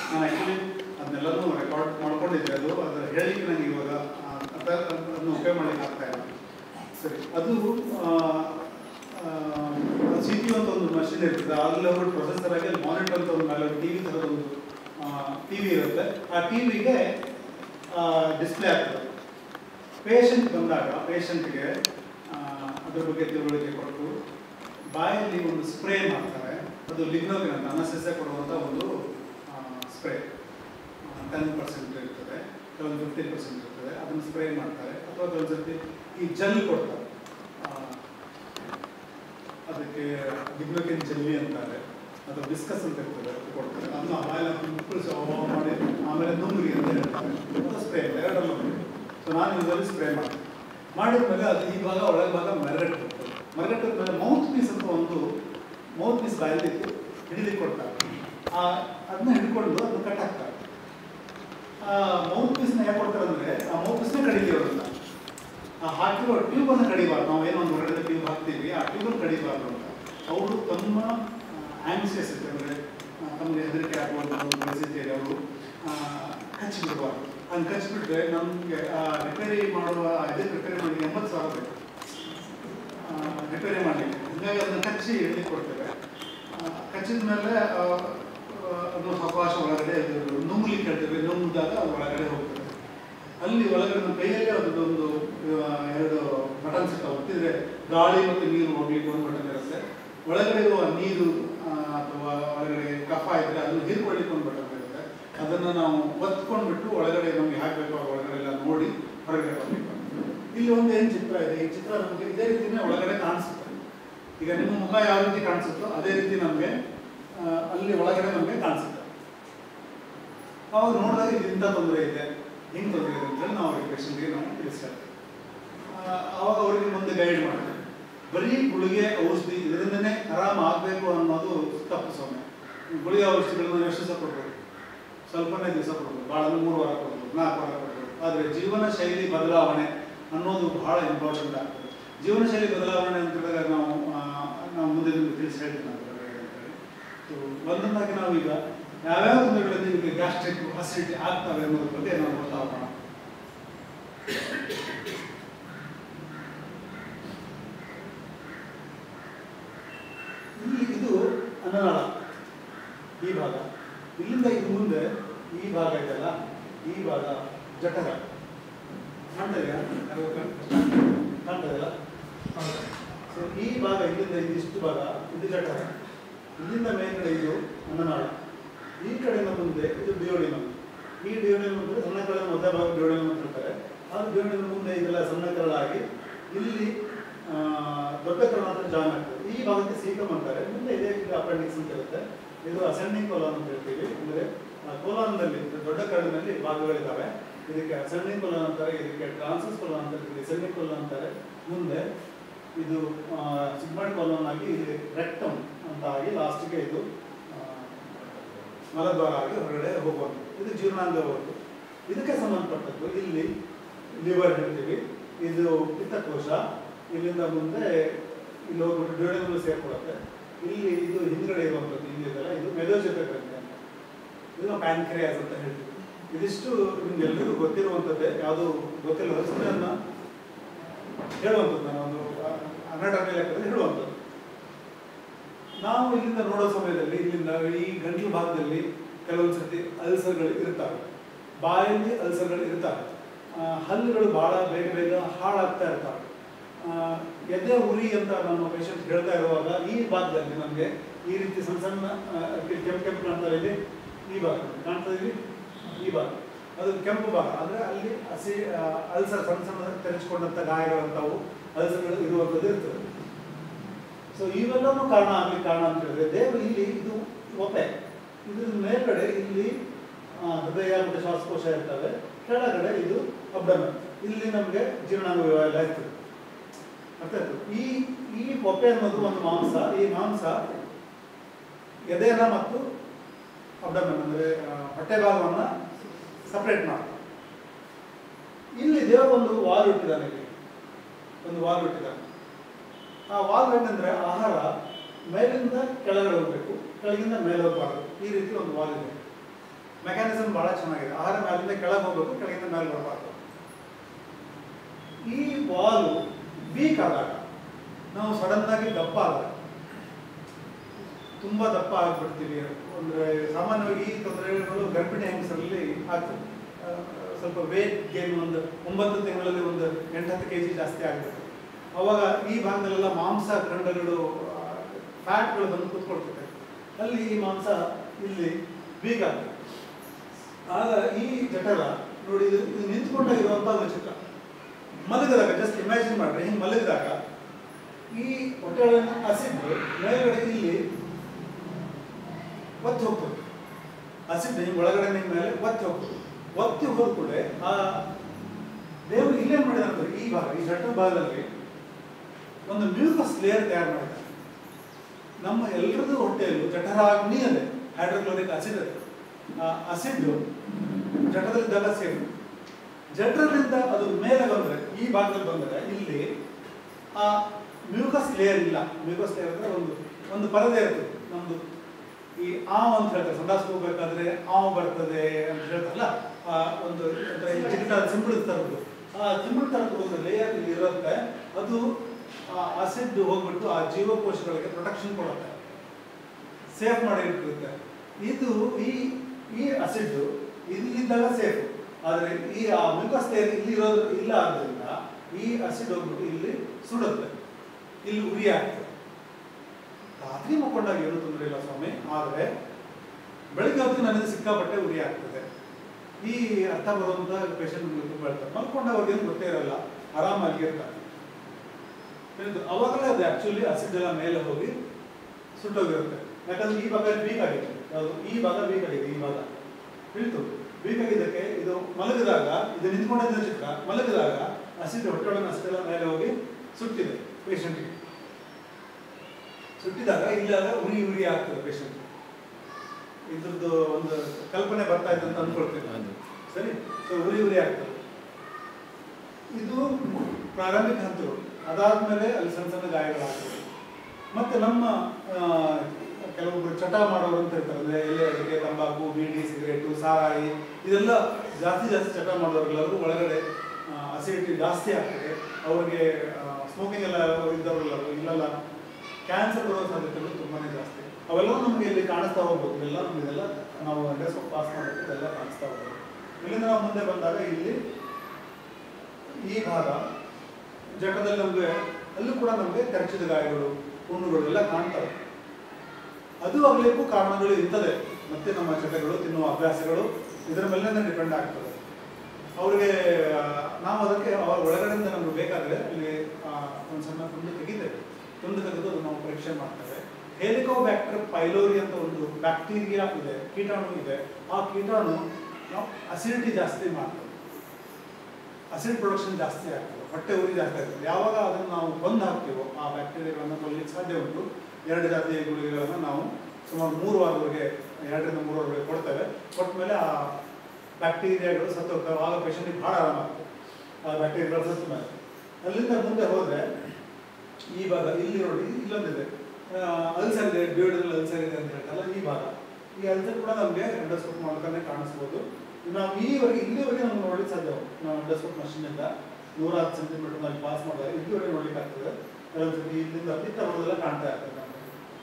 ನಾನು actually ಅದನ್ನೆಲ್ಲನೂ record ಮಾಡ್ಕೊಂಡಿದ್ದೆ. ಅದರ ಹೇಳಿಕೆ ನನಗೆ ಇವಾಗ ಅದನ್ನು ಉಪಯೋಗ ಮಾಡಲಿಕ್ಕೆ ಆಗ್ತಾ ಇಲ್ಲ. ಸರಿ, ಅದು ಸಿ ಪಿ ಯು ಅಂತ ಒಂದು ಮಷಿನ್ ಇರ್ತದೆ, ಅಲ್ಲಿ ಅವರು ಪ್ರೊಸೆಸರ್ ಆಗಿ ಅಲ್ಲಿ ಮಾನಿಟರ್ ಅಂತ ಒಂದು ಮೇಲೆ ಟಿ ವಿ ಥರದ ಒಂದು ಟಿ ವಿ ಇರುತ್ತೆ. ಆ ಟಿ ವಿಗೆ ಡಿಸ್ಪ್ಲೇ ಆಗ್ತದೆ. ಪೇಷಂಟ್ ಬಂದಾಗ ಪೇಷಂಟ್ಗೆ ಅದ್ರ ಬಗ್ಗೆ ತಿಳುವಳಿಕೆ ಕೊಟ್ಟು ಬಾಯಲ್ಲಿ ಒಂದು ಸ್ಪ್ರೇ ಮಾಡ್ತಾರೆ. ಅದು ಲಿಗ್ನೋಗಿನ್ ಅಂತ ಅನಸೆಸ್ಸೆ ಕೊಡುವಂಥ ಒಂದು ಸ್ಪ್ರೇ 10% ಇರ್ತದೆ, ಕೆಲವೊಂದು 15% ಇರ್ತದೆ. ಅದನ್ನು ಸ್ಪ್ರೇ ಮಾಡ್ತಾರೆ. ಅಥವಾ ಕೆಲವೊಂದು ಸರ್ತಿ ಈ ಜೆಲ್ ಕೊಡ್ತಾರೆ, ಅದಕ್ಕೆ ಲಿಗ್ನೋಗಿನ್ ಜೆಲ್ಲಿ ಅಂತಾರೆ, ಅಥವಾ ಡಿಸ್ಕಸ್ ಅಂತ ಇರ್ತದೆ, ಅದು ಕೊಡ್ತಾರೆ. ಅದನ್ನು ಆಮೇಲೆ ಮುಕ್ಕಳಿಸಿ ಮಾಡಿ ಆಮೇಲೆ ನುಂಗ್ರಿ ಅಂತ ಹೇಳ್ತಾರೆ. ಅದು ಸ್ಪ್ರೇ ಅಂತ ಎರಡರಲ್ಲೂ. ಸೊ ನಾನು ಇದರಲ್ಲಿ ಸ್ಪ್ರೇ ಮಾಡಿದ್ಮೇಲೆ ಅದು ಈ ಭಾಗ ಒಳಗೆ ಭಾಗ ಮೆರಗಟ್ಟು ಬರ್ತದೆ. ಮೆರಗಟ್ಟಿದ ಮೇಲೆ ಮೌತ್ ಪೀಸ್ ಅಂತ ಒಂದು ಮೌತ್ ಪೀಸ್ ಬಾಯಲ್ಲಿ ಹಿಡಿಲಿಕ್ಕೆ ಕೊಡ್ತಾರೆ. ಅದನ್ನ ಹಿಡ್ಕೊಂಡು ಅದನ್ನ ಕಟ್ ಹಾಕ್ತಾರೆ. ಆ ಮೌತ್ ಪೀಸ್ನ ಹೇಗೆ ಕೊಡ್ತಾರೆ ಅಂದರೆ, ಆ ಮೌತ್ ಪೀಸ್ನ ಕಡಿಲಿರೋದಿಲ್ಲ, ಹಾಕಿರೋ ಟ್ಯೂಬನ್ನು ಕಡಿಬಾರ್ದು. ನಾವು ಏನೋ ಒಂದು ಹೊರಗಡೆ ಟ್ಯೂಬ್ ಹಾಕ್ತೀವಿ, ಆ ಟ್ಯೂಬನ್ನು ಕಡಿಬಾರ್ದು ಅಂತ ಅವರು ತಮ್ಮ ಆ್ಯಂಗ್ಸಿಯಸ್ ಇರುತ್ತೆ, ಅಂದರೆ ತಮಗೆ ಹೆದರಿಕೆ ಆಗುವಂಥ ಒಂದು ಪರಿಸ್ಥಿತಿಯಲ್ಲಿ ಅವರು ಕಚ್ಚಿಬಿಡಬಾರ್ದು. ಹಂಗೆ ಕಚ್ಚಿಬಿಟ್ರೆ ನಮಗೆ ರಿಪೇರಿ ಮಾಡುವ ಇದಕ್ಕೆ ರಿಪೇರಿ ಮಾಡಲಿಕ್ಕೆ 80,000 ಬೇಕು ರಿಪೇರಿ ಮಾಡಲಿಕ್ಕೆ. ಹೀಗಾಗಿ ಅದನ್ನು ಕಚ್ಚಿ ಹಿಡ್ಲಿಕ್ಕೆ ಕೊಡ್ತೇವೆ. ಕಚ್ಚಿದ ಮೇಲೆ ಅದು ಅವಕಾಶ ಒಳಗಡೆ ನುಂಗ್ಲಿಕ್ಕೆ ಹೇಳ್ತೇವೆ. ನುಂಗಿದಾಗ ಅದು ಒಳಗಡೆ ಹೋಗ್ತದೆ. ಅಲ್ಲಿ ಒಳಗಡೆ ನಮ್ಮ ಕೈಯಲ್ಲಿ ಅದೊಂದು 2 ಬಟನ್ಸ್ ಇರ್ತಾವೆ. ಒತ್ತಿದ್ರೆ ಗಾಳಿ ಮತ್ತು ನೀರು ಹೋಗ್ಲಿಕ್ಕೆ ಒಂದು ಬಟನ್ ಇರುತ್ತೆ. ಒಳಗಡೆ ಇರುವ ನೀರು ಅಥವಾ ಒಳಗಡೆ ಕಫ ಇದ್ದರೆ ಅದನ್ನು ಹೀರ್ಕೊಳ್ಳಿಕ್ಕೆ ಒಂದು ಬಟನ್ ಇರುತ್ತೆ. ಅದನ್ನು ನಾವು ಒತ್ಕೊಂಡ್ಬಿಟ್ಟು ಒಳಗಡೆ ನಮಗೆ ಹಾಕಬೇಕು, ಒಳಗಡೆ ಎಲ್ಲ ನೋಡಿ ಹೊರಗಡೆ ಬರಬೇಕು. ಇಲ್ಲಿ ಒಂದು ಏನು ಚಿತ್ರ ಇದೆ, ಈ ಚಿತ್ರ ನಮಗೆ ಇದೇ ರೀತಿಯೇ ಒಳಗಡೆ ಕಾಣಿಸುತ್ತೆ. ಈಗ ನಿಮ್ಮ ಮುಖ ಯಾವ ರೀತಿ ಕಾಣಿಸುತ್ತೋ ಅದೇ ರೀತಿ ನಮಗೆ ಅಲ್ಲಿ ಒಳಗಡೆ ನಮಗೆ ಕಾಣಿಸುತ್ತೆ. ಅವಾಗ ನೋಡಿದಾಗ ಇಂಥ ತೊಂದರೆ ಇದೆ, ಹಿಂಗೆ ತೊಂದರೆ ಇದೆ ಅಂತೇಳಿ ನಾವು ಅವ್ರಿಗೆ ಪೇಷಂಟ್ಗೆ ನಾವು ತಿಳಿಸ್ತಾರೆ. ಅವಾಗ ಅವರಿಗೆ ಮುಂದೆ ಗೈಡ್ ಮಾಡ್ತೇವೆ. ಬರೀ ಗುಳಿಗೆ ಔಷಧಿ ಇದರಿಂದನೇ ಆರಾಮ ಆಗಬೇಕು ಅನ್ನೋದು ತಪ್ಪು ಸಮಯ. ಗುಳಿಗೆ ಔಷಧಿಗಳನ್ನ ಎಷ್ಟು ದಿವಸ ಕೊಡ್ಬೋದು? ಸ್ವಲ್ಪನೇ ದಿವಸ ಕೊಡ್ಬೋದು, ಭಾಳ 3 ವಾರ ಕೊಡ್ಬೋದು, 4 ವಾರ ಕೊಡ್ಬೋದು. ಆದರೆ ಜೀವನ ಶೈಲಿ ಬದಲಾವಣೆ ಅನ್ನೋದು ಬಹಳ ಇಂಪಾರ್ಟೆಂಟ್ ಆಗ್ತದೆ. ಜೀವನ ಶೈಲಿ ಬದಲಾವಣೆ ಅಂತ ಹೇಳಿದಾಗ ನಾವು ಮುಂದೆ ನಿಮಗೆ ತಿಳಿಸಿ ಹೇಳ್ತೀನಿ ಅಂತೇಳಿ. ಸೊ ಒಂದೊಂದಾಗಿ ನಾವೀಗ ಯಾವ್ಯಾವ ತೊಂದರೆಗಳಿಂದ ನಿಮಗೆ ಗ್ಯಾಸ್ಟ್ರಿಕ್ ಅಸಿಡಿಟಿ ಆಗ್ತವೆ ಅನ್ನೋದ್ರ ಬಗ್ಗೆ ನಾವು ಗೊತ್ತಾಗೋಣ. ಇಲ್ಲಿ ಇದು ಅನ್ನನಾಳ, ಈ ಭಾಗ. ಇಲ್ಲಿಂದ ಇದು ಮುಂದೆ ಈ ಭಾಗ ಇದೆಯಲ್ಲ, ಈ ಭಾಗ ಜಠರ ಕಾಣ್ತದೆಯಾ? ಕಾಣ್ತದೆಯಲ್ಲ? ಸೊ ಈ ಭಾಗ ಇಲ್ಲಿಂದ ಇದಿಷ್ಟು ಭಾಗ ಇದು ಜಠರ. ಇಲ್ಲಿಂದ ಮೇಲ್ಗಡೆ ಇದು ಅನ್ನನಾಳ. ಈ ಕಡೆಯಿಂದ ಮುಂದೆ ಇದು ಡಿಯೋಡಿನಮ್. ಈ ಡಿಯೋಡಿನಮ್ ಅಂದರೆ ಸಣ್ಣ ಕರಳ ಮಧ್ಯ ಭಾಗ ಡಿಯೋಡಿನಮ್ ಅಂತ ಹೇಳ್ತಾರೆ. ಅದು ಡಿಯೋಡಿನಮ್ ಮುಂದೆ ಇದೆಲ್ಲ ಸಣ್ಣ ಕರಳಾಗಿ ಇಲ್ಲಿ ದೊಡ್ಡ ಕರಳ ಅಂತ ಜಾಯಿನ್ ಆಗ್ತದೆ. ಈ ಭಾಗಕ್ಕೆ ಸೀಕಮ್ ಅಂತಾರೆ. ಮುಂದೆ ಇದೇ ಅಪೆಂಡಿಕ್ಸ್ ಅಂತ ಇರುತ್ತೆ. ಇದು ಅಸೆಂಡಿಂಗ್ ಕೋಲಾನ್ ಅಂತ ಹೇಳ್ತೀವಿ. ಅಂದರೆ ಕೋಲಾನ್ದಲ್ಲಿ ದೊಡ್ಡ ಕರಳಿನಲ್ಲಿ ಭಾಗಗಳಿದ್ದಾವೆ. ಇದಕ್ಕೆ ಅಸೆಂಡಿಂಗ್ ಕೋಲಾನ್ ಅಂತಾರೆ, ಇದಕ್ಕೆ ಟ್ರಾನ್ಸಿಸ್ ಕೋಲಾನ್ ಅಂತಾರೆ, ಡಿಸೆಂಡಿಂಗ್ ಕೋಲಾನ್ ಅಂತಾರೆ. ಮುಂದೆ ಇದು ಸಿಗ್ಮಾಯ್ಡ್ ಕೋಲಾನ್ ಆಗಿ ಇಲ್ಲಿ ರೆಕ್ಟಮ್ ಅಂತ ಆಗಿ ಲಾಸ್ಟಿಗೆ ಇದು ಮಲದ್ವಾರ ಆಗಿ ಹೊರಗಡೆ ಹೋಗುವಂಥದ್ದು. ಇದು ಜೀರ್ಣಾಂಗ ಹೋಗುವುದು. ಇದಕ್ಕೆ ಸಂಬಂಧಪಟ್ಟದ್ದು ಇಲ್ಲಿ ಲಿವರ್ ಹೇಳ್ತೀವಿ, ಇದು ಪಿತ್ತಕೋಶ. ಇಲ್ಲಿಂದ ಮುಂದೆ ಇಲ್ಲಿ ಹೋಗ್ಬಿಟ್ಟು ಡ್ಯೂಡೆನಲ್ ಸೇರ್ಕೊಳ್ಳುತ್ತೆ. ಇಲ್ಲಿ ಇದು ಹಿಂದ್ಗಡೆ ಇರುವಂಥದ್ದು ಇಲ್ಲಿದೆಲ್ಲ ಇದು ಮೆದೋಜಕ ಗ್ರಂಥಿ ಅಂತ, ಇದು ಪ್ಯಾನ್ಕ್ರಿಯಾಸ್ ಅಂತ ಹೇಳ್ತೀವಿ. ಇದಿಷ್ಟು ನಿಮ್ಗೆಲ್ಲರಿಗೂ ಗೊತ್ತಿರುವಂಥದ್ದೇ. ಯಾವುದು ಗೊತ್ತಿಲ್ಲ ಅದನ್ನು ಹೇಳುವಂಥದ್ದು, ನಾನು ಒಂದು ಅನಾಟಮಿ ಲೆಕ್ಕದಲ್ಲಿ ಹೇಳುವಂಥದ್ದು. ನಾವು ಇಲ್ಲಿಂದ ನೋಡೋ ಸಮಯದಲ್ಲಿ ಇಲ್ಲಿಂದ ಈ ಗಂಟಲು ಭಾಗದಲ್ಲಿ ಕೆಲವೊಂದು ಸರ್ತಿ ಅಲ್ಸರ್ಗಳು ಇರ್ತವೆ, ಬಾಯಲ್ಲಿ ಅಲ್ಸರ್ಗಳು ಇರ್ತವೆ, ಹಲ್ಲುಗಳು ಭಾಳ ಬೇಗ ಬೇಗ ಹಾಳಾಗ್ತಾ ಇರ್ತವೆ. ಎದೆ ಉರಿ ಅಂತ ನಮ್ಮ ಪೇಷಂಟ್ ಹೇಳ್ತಾ ಇರುವಾಗ ಈ ಭಾಗದಲ್ಲಿ ನಮಗೆ ಈ ರೀತಿ ಸಣ್ಣ ಸಣ್ಣ ಕೆಂಪು ಕೆಂಪು ಕಾಣ್ತಾ ಇದೆ. ಈ ಭಾಗ ಕಾಣ್ತಾ ಇದೀವಿ, ಈ ಭಾಗ ಅದು ಕೆಂಪು ಭಾಗ. ಅಂದರೆ ಅಲ್ಲಿ ಅಲ್ಸರ್ ಸಣ್ಣ ಸಣ್ಣ ತೆರೆಸ್ಕೊಂಡಂಥ ಗಾಯಗಳಂಥವು ಅಲ್ಸರ್ಗಳು ಇರುವಂಥದ್ದು ಇರ್ತದೆ. ಸೊ ಇವೆಲ್ಲವೂ ಕಾರಣ ಅಂತ ಹೇಳಿದ್ರೆ ದೇವರು ಇಲ್ಲಿ ಇದು ಒಪ್ಪೆ. ಇದ್ರ ಮೇಲ್ಗಡೆ ಇಲ್ಲಿ ಹೃದಯ ಮತ್ತು ಶ್ವಾಸಕೋಶ ಇರ್ತವೆ, ಕೆಳಗಡೆ ಇದು ಅಬ್ಡಮನ್. ಇಲ್ಲಿ ನಮಗೆ ಜೀರ್ಣಾಂಗ ಎಲ್ಲ ಇರ್ತದೆ. ಅರ್ಥ ಆಯ್ತು? ಈ ಒಪ್ಪೆ ಅನ್ನೋದು ಒಂದು ಮಾಂಸ. ಈ ಮಾಂಸ ಎದೆನ ಮತ್ತು ಅಬ್ಡಮನ್ ಅಂದರೆ ಹೊಟ್ಟೆ ಭಾಗವನ್ನು ಸಪ್ರೇಟ್ ಮಾಡ್ತಾರೆ. ಇಲ್ಲಿ ದೇವರು ಒಂದು ವಾಲ್ ಇಟ್ಟಿದ್ದಾನೆ, ಇಲ್ಲಿ ಒಂದು ವಾಲ್ ಇಟ್ಟಿದ್ದಾನೆ. ಆ ವಾಲ್ ಏನಂದ್ರೆ ಆಹಾರ ಮೇಲಿಂದ ಕೆಳಗಡೆ ಹೋಗ್ಬೇಕು, ಕೆಳಗಿಂದ ಮೇಲೆ ಹೋಗಬಾರ್ದು. ಈ ರೀತಿ ಒಂದು ವಾಲ್ ಇದೆ. ಮೆಕ್ಯಾನಿಸಮ್ ಭಾಳ ಚೆನ್ನಾಗಿದೆ. ಆಹಾರ ಮೇಲಿಂದ ಕೆಳಗೆ ಹೋಗಬೇಕು, ಕೆಳಗಿಂದ ಮೇಲೆ ಬರಬಾರ್ದು. ಈ ವಾಲು ವೀಕ್ ಆದಾಗ, ನಾವು ಸಡನ್ ಆಗಿ ದಪ್ಪ ಆದಾಗ, ತುಂಬ ದಪ್ಪ ಆಗಿಬಿಡ್ತೀವಿ ಅಂದರೆ ಸಾಮಾನ್ಯವಾಗಿ ಈ ತೊಂದರೆಗಳು ಗರ್ಭಿಣಿ ಹೆಂಗಸರಲ್ಲಿ ಆಗ್ತದೆ. ಸ್ವಲ್ಪ ವೇಟ್ ಗೇನ್ ಒಂದು 9 ತಿಂಗಳಲ್ಲಿ ಒಂದು 8-10 kg ಜಾಸ್ತಿ ಆಗ್ತದೆ. ಅವಾಗ ಈ ಭಾಗದಲ್ಲೆಲ್ಲ ಮಾಂಸ ಖಂಡಗಳು ಫ್ಯಾಟ್ಗಳು ಬಂದು ಕೂತ್ಕೊಳ್ತದೆ. ಅಲ್ಲಿ ಈ ಮಾಂಸ ಇಲ್ಲಿ ವೀಕ್ ಆಗ್ತದೆ. ಆಗ ಈ ಜಠರ ನೋಡಿ, ಇದು ನಿಂತ್ಕೊಂಡಿರುವಂಥ ಒಂದು ಚಿತ್ರ. ಮಲಗಿದಾಗ ಜಸ್ಟ್ ಇಮ್ಯಾಜಿನ್ ಮಾಡ್ರಿ, ಹಿಂಗೆ ಮಲಗಿದಾಗ ಈ ಹೊಟ್ಟೆಗಳನ್ನು ಅಸಿಡ್ ಮೇಲ್ಗಡೆ ಇಲ್ಲಿ ಒತ್ತಿ ಹೋಗ್ತದೆ. ಅಸಿಡ್ ಹಿಂಗೆ ಒಳಗಡೆ ನಿಮ್ಮ ಮೇಲೆ ಒತ್ತಿ ಹೋಗ್ತದೆ. ಒತ್ತಿ ಹೋದ ಕೂಡ ಆ ದೇವರು ಇಲ್ಲೇನು ಮಾಡಿದ ಅಂದ್ರೆ ಈ ಭಾಗ, ಈ ಜಠರ ಭಾಗದಲ್ಲಿ ಒಂದು ಮ್ಯೂಕಸ್ ಲೇಯರ್ ತಯಾರು ಮಾಡಿದ್ದಾರೆ. ನಮ್ಮ ಎಲ್ಲರದ್ದು ಹೊಟ್ಟೆಯಲ್ಲೂ ಜಠರಾಗ್ನಿ ಅದೇ, ಹೈಡ್ರೋಕ್ಲೋರಿಕ್ ಆಸಿಡ್ ಅದೇ. ಆ ಆಸಿಡ್ ಜಠರದಲ್ಲಿದ್ದಾಗ ಸೇರು, ಜಠರದಿಂದ ಅದು ಮೇಲೆ ಬಂದರೆ, ಈ ಭಾಗದಲ್ಲಿ ಬಂದರೆ ಇಲ್ಲಿ ಆ ಮ್ಯೂಕಸ್ ಲೇಯರ್ ಇಲ್ಲ. ಮ್ಯೂಕಸ್ ಲೇಯರ್ ಅಂದರೆ ಒಂದು ಪರದೆ ಇರ್ತದೆ. ನಮ್ಮದು ಈ ಆವ್ ಅಂತ ಹೇಳ್ತಾರೆ, ಸಂದಾಸ್ ಹೋಗ್ಬೇಕಾದ್ರೆ ಆವ್ ಬರ್ತದೆ ಅಂತ ಹೇಳ್ತಾರಲ್ಲ, ಒಂದು ಚಿಕ್ಕ ಸಿಂಪಲ್ ಥರದ್ದು, ಆ ಸಿಂಪಲ್ ಥರದ್ದು ಒಂದು ಲೇಯರ್ ಇಲ್ಲಿ ಇರುತ್ತೆ. ಅದು ಆಸಿಡ್ ಹೋಗ್ಬಿಟ್ಟು ಆ ಜೀವಕೋಶಗಳಿಗೆ ಪ್ರೊಟೆಕ್ಷನ್ ಕೊಡುತ್ತೆ, ಸೇಫ್ ಮಾಡಿ ಇಟ್ಟಿರುತ್ತೆ. ಇದು ಈ ಆಸಿಡ್ ಇಲ್ಲಿದ್ದಾಗ ಸೇಫ್. ಆದರೆ ಈ ಆ ಮ್ಯೂಕಸ್ ಲೇಯರ್ ಇಲ್ಲಿ ಇರೋದು ಇಲ್ಲ ಆದ್ದರಿಂದ ಈ ಆಸಿಡ್ ಹೋಗ್ಬಿಟ್ಟು ಇಲ್ಲಿ ಸುಡುತ್ತೆ, ಇಲ್ಲಿ ಉರಿ ಆಗ್ತದೆ. ರಾತ್ರಿ ಮಕ್ಕೊಂಡಾಗ ಏನು ತೊಂದರೆ ಇಲ್ಲ ಸ್ವಾಮಿ, ಆದರೆ ಬೆಳಿಗ್ಗೆ ಹೊತ್ತು ನನಗೆ ಸಿಕ್ಕಾಪಟ್ಟೆ ಉರಿ ಆಗ್ತದೆ. ಈ ಅರ್ಥ ಬರುವಂಥ ಪೇಷಂಟ್ ತುಂಬ ಹೇಳ್ತಾರೆ. ಮಲ್ಕೊಂಡಾಗ ಅವ್ರಿಗೇನು ಗೊತ್ತೇ ಇರಲ್ಲ, ಆರಾಮಾಗಿ ಇರ್ತಾರೆ. ಅವಾಗಲೇ ಅದು ಆ್ಯಕ್ಚುಲಿ ಆಸಿಡ್ ಎಲ್ಲ ಮೇಲೆ ಹೋಗಿ ಸುಟ್ಟೋಗಿರುತ್ತೆ. ಯಾಕಂದ್ರೆ ಈ ಭಾಗ ವೀಕ್ ಆಗಿದೆ, ಅದು ಈ ಭಾಗ ವೀಕ್ ಆಗಿದೆ. ಈ ಭಾಗ ತಿಳಿತು ವೀಕ್ ಆಗಿದ್ದಕ್ಕೆ ಇದು ಮಲಗಿದಾಗ, ಇದು ನಿಂತ್ಕೊಂಡಿದ್ದ ಚಿತ್ರ, ಮಲಗಿದಾಗ ಆಸಿಡ್ ಹೊಟ್ಟೆೊಳಗಿನ ಆಸಿಡ್ ಎಲ್ಲ ಮೇಲೆ ಹೋಗಿ ಸುಟ್ಟಿದೆ ಪೇಷಂಟ್ಗೆ. ಸುಟ್ಟಿದಾಗ ಇಲ್ಲಾಗ ಉರಿ ಆಗ್ತದೆ ಪೇಷಂಟ್. ಇದ್ರದ್ದು ಒಂದು ಕಲ್ಪನೆ ಬರ್ತಾ ಇದೆ ಅಂತ ಅಂದ್ಕೊಳ್ತೇನೆ. ಸರಿ, ಸೊ ಉರಿ ಆಗ್ತದೆ. ಇದು ಪ್ರಾರಂಭಿಕ ಹಂತಗಳು. ಅದಾದ್ಮೇಲೆ ಅಲ್ಲಿ ಸಣ್ಣ ಸಣ್ಣ ಗಾಯಗಳಾಗ್ತವೆ. ಮತ್ತೆ ನಮ್ಮ ಕೆಲವೊಬ್ಬರು ಚಟ ಮಾಡೋರು ಅಂತ ಇರ್ತಾರೆ, ಅಂದರೆ ಎಲೆ ಅಡಿಕೆ, ತಂಬಾಕು, ಬೀಡಿ, ಸಿಗರೇಟು, ಸಾರಾಯಿ, ಇದೆಲ್ಲ ಜಾಸ್ತಿ ಚಟ ಮಾಡೋರಿಗೆಲ್ಲರೂ ಒಳಗಡೆ ಅಸಿಡಿಟಿ ಜಾಸ್ತಿ ಆಗ್ತದೆ. ಅವ್ರಿಗೆ ಸ್ಮೋಕಿಂಗ್ ಎಲ್ಲ ಇದ್ದವ್ರಿಗೆಲ್ಲರೂ ಇಲ್ಲೆಲ್ಲ ಕ್ಯಾನ್ಸರ್ ಬರೋ ಸಾಧ್ಯತೆಗಳು ತುಂಬಾ ಜಾಸ್ತಿ. ಅವೆಲ್ಲ ನಮಗೆ ಇಲ್ಲಿ ಕಾಣಿಸ್ತಾ ಹೋಗ್ಬೋದು. ಇದೆಲ್ಲ ನಾವು ಎಂಡೋಸ್ಕೋಪ್ ಪಾಸ್ ಮಾಡಬೇಕು, ಇದೆಲ್ಲ ಕಾಣಿಸ್ತಾ ಹೋಗ್ಬೋದು. ಇಲ್ಲಿಂದ ನಾವು ಮುಂದೆ ಬಂದಾಗ ಇಲ್ಲಿ ಈ ಭಾಗ ಜಠರದಲ್ಲಿ ನಮಗೆ ಅಲ್ಲೂ ಕೂಡ ನಮಗೆ ಕರಚಿದ ಗಾಯಗಳು, ಹುಣ್ಣುಗಳು ಎಲ್ಲ ಕಾಣ್ತವೆ. ಅದು ಆಗಲಿಕ್ಕೂ ಕಾರಣಗಳು ಇರ್ತದೆ. ಮತ್ತೆ ನಮ್ಮ ಚಟಗಳು, ತಿನ್ನುವ ಅಭ್ಯಾಸಗಳು ಇದರ ಮೇಲೆ ಡಿಪೆಂಡ್ ಆಗ್ತದೆ. ಅವ್ರಿಗೆ ನಾವು ಅದಕ್ಕೆ ಅವರ ಒಳಗಡೆಯಿಂದ ನಮ್ಗೆ ಬೇಕಾದರೆ ಅಲ್ಲಿ ಒಂದು ಸಣ್ಣ ತುಂಡು ತೆಗಿತೇವೆ. ತುಂಡು ತೆಗೆದು ಅದು ನಾವು ಪರೀಕ್ಷೆ ಮಾಡ್ತೇವೆ. ಹೆಲಿಕೋಬ್ಯಾಕ್ಟರ್ ಪೈಲೋರಿ ಅಂತ ಒಂದು ಬ್ಯಾಕ್ಟೀರಿಯಾ ಇದೆ, ಕೀಟಾಣು ಇದೆ. ಆ ಕೀಟಾಣು ನಾವು ಅಸಿಡಿಟಿ ಜಾಸ್ತಿ ಮಾಡ್ತೇವೆ, ಅಸಿಡ್ ಪ್ರೊಡಕ್ಷನ್ ಜಾಸ್ತಿ ಆಗ್ತದೆ, ಹೊಟ್ಟೆ ಉರಿ ಜಾಸ್ತಿ ಆಗ್ತದೆ. ಯಾವಾಗ ಅದನ್ನು ನಾವು ಕೊಂದು ಹಾಕ್ತೀವೋ ಆ ಬ್ಯಾಕ್ಟೀರಿಯಾಗಳನ್ನು ಕೊಲ್ಲಲಿಕ್ಕೆ ಸಾಧ್ಯ ಉಂಟು. 2 ಜಾತಿಯ ಗುಳಿಗೆಗಳನ್ನು ನಾವು ಸುಮಾರು 3 ವಾರದವರೆಗೆ, 2 ರಿಂದ 3 ವಾರವರೆಗೆ ಕೊಡ್ತೇವೆ. ಕೊಟ್ಟ ಮೇಲೆ ಆ ಬ್ಯಾಕ್ಟೀರಿಯಾಗಳು ಸತ್ತು ಹೋಗ್ತವೆ. ಆಗ ಪೇಷಂಟಿಗೆ ಭಾಳ ಆರಾಮಾಗ್ತದೆ ಆ ಬ್ಯಾಕ್ಟೀರಿಯಾಗಳು ಸತ್ತ ಮೇಲೆ. ಅಲ್ಲಿಂದ ಮುಂದೆ ಹೋದರೆ ಈ ಭಾಗ ಇಲ್ಲಿ ನೋಡಿ, ಇಲ್ಲೊಂದಿದೆ ಅಲ್ಸರ್ ಇದೆ, ಡ್ಯೂಯಡಲ್ ಅಲ್ಸರ್ ಇದೆ ಅಂತ ಹೇಳ್ತಾರಲ್ಲ, ಈ ಭಾಗ. ಈ ಅಲ್ಸರ್ ಕೂಡ ನಮಗೆ ಎಂಡೋಸ್ಕೋಪ್ ಮೂಲಕನೇ ಕಾಣಿಸ್ಬೋದು. ನಾವು ಇಲ್ಲಿವರೆಗೆ ನಮ್ಗೆ ನೋಡ್ಲಿಕ್ಕೆ ಸಾಧ್ಯ. ನಾವು ಎಂಡೋಸ್ಕೋಪ್ ಮಷೀನಿಂದ 110 ಸೆಂಟಿಮೀಟರ್ನಲ್ಲಿ ಪಾಸ್ ಮಾಡಿದಾಗ ಇಲ್ಲಿವರೆಗೆ ನೋಡ್ಲಿಕ್ಕೆ ಆಗ್ತದೆ. ಕೆಲವೊಂದ್ಸತಿ ಇಲ್ಲಿಂದ ಪಿತ್ತ ಬರೋದೆಲ್ಲ ಕಾಣ್ತಾ ಇರ್ತದೆ ನಮಗೆ.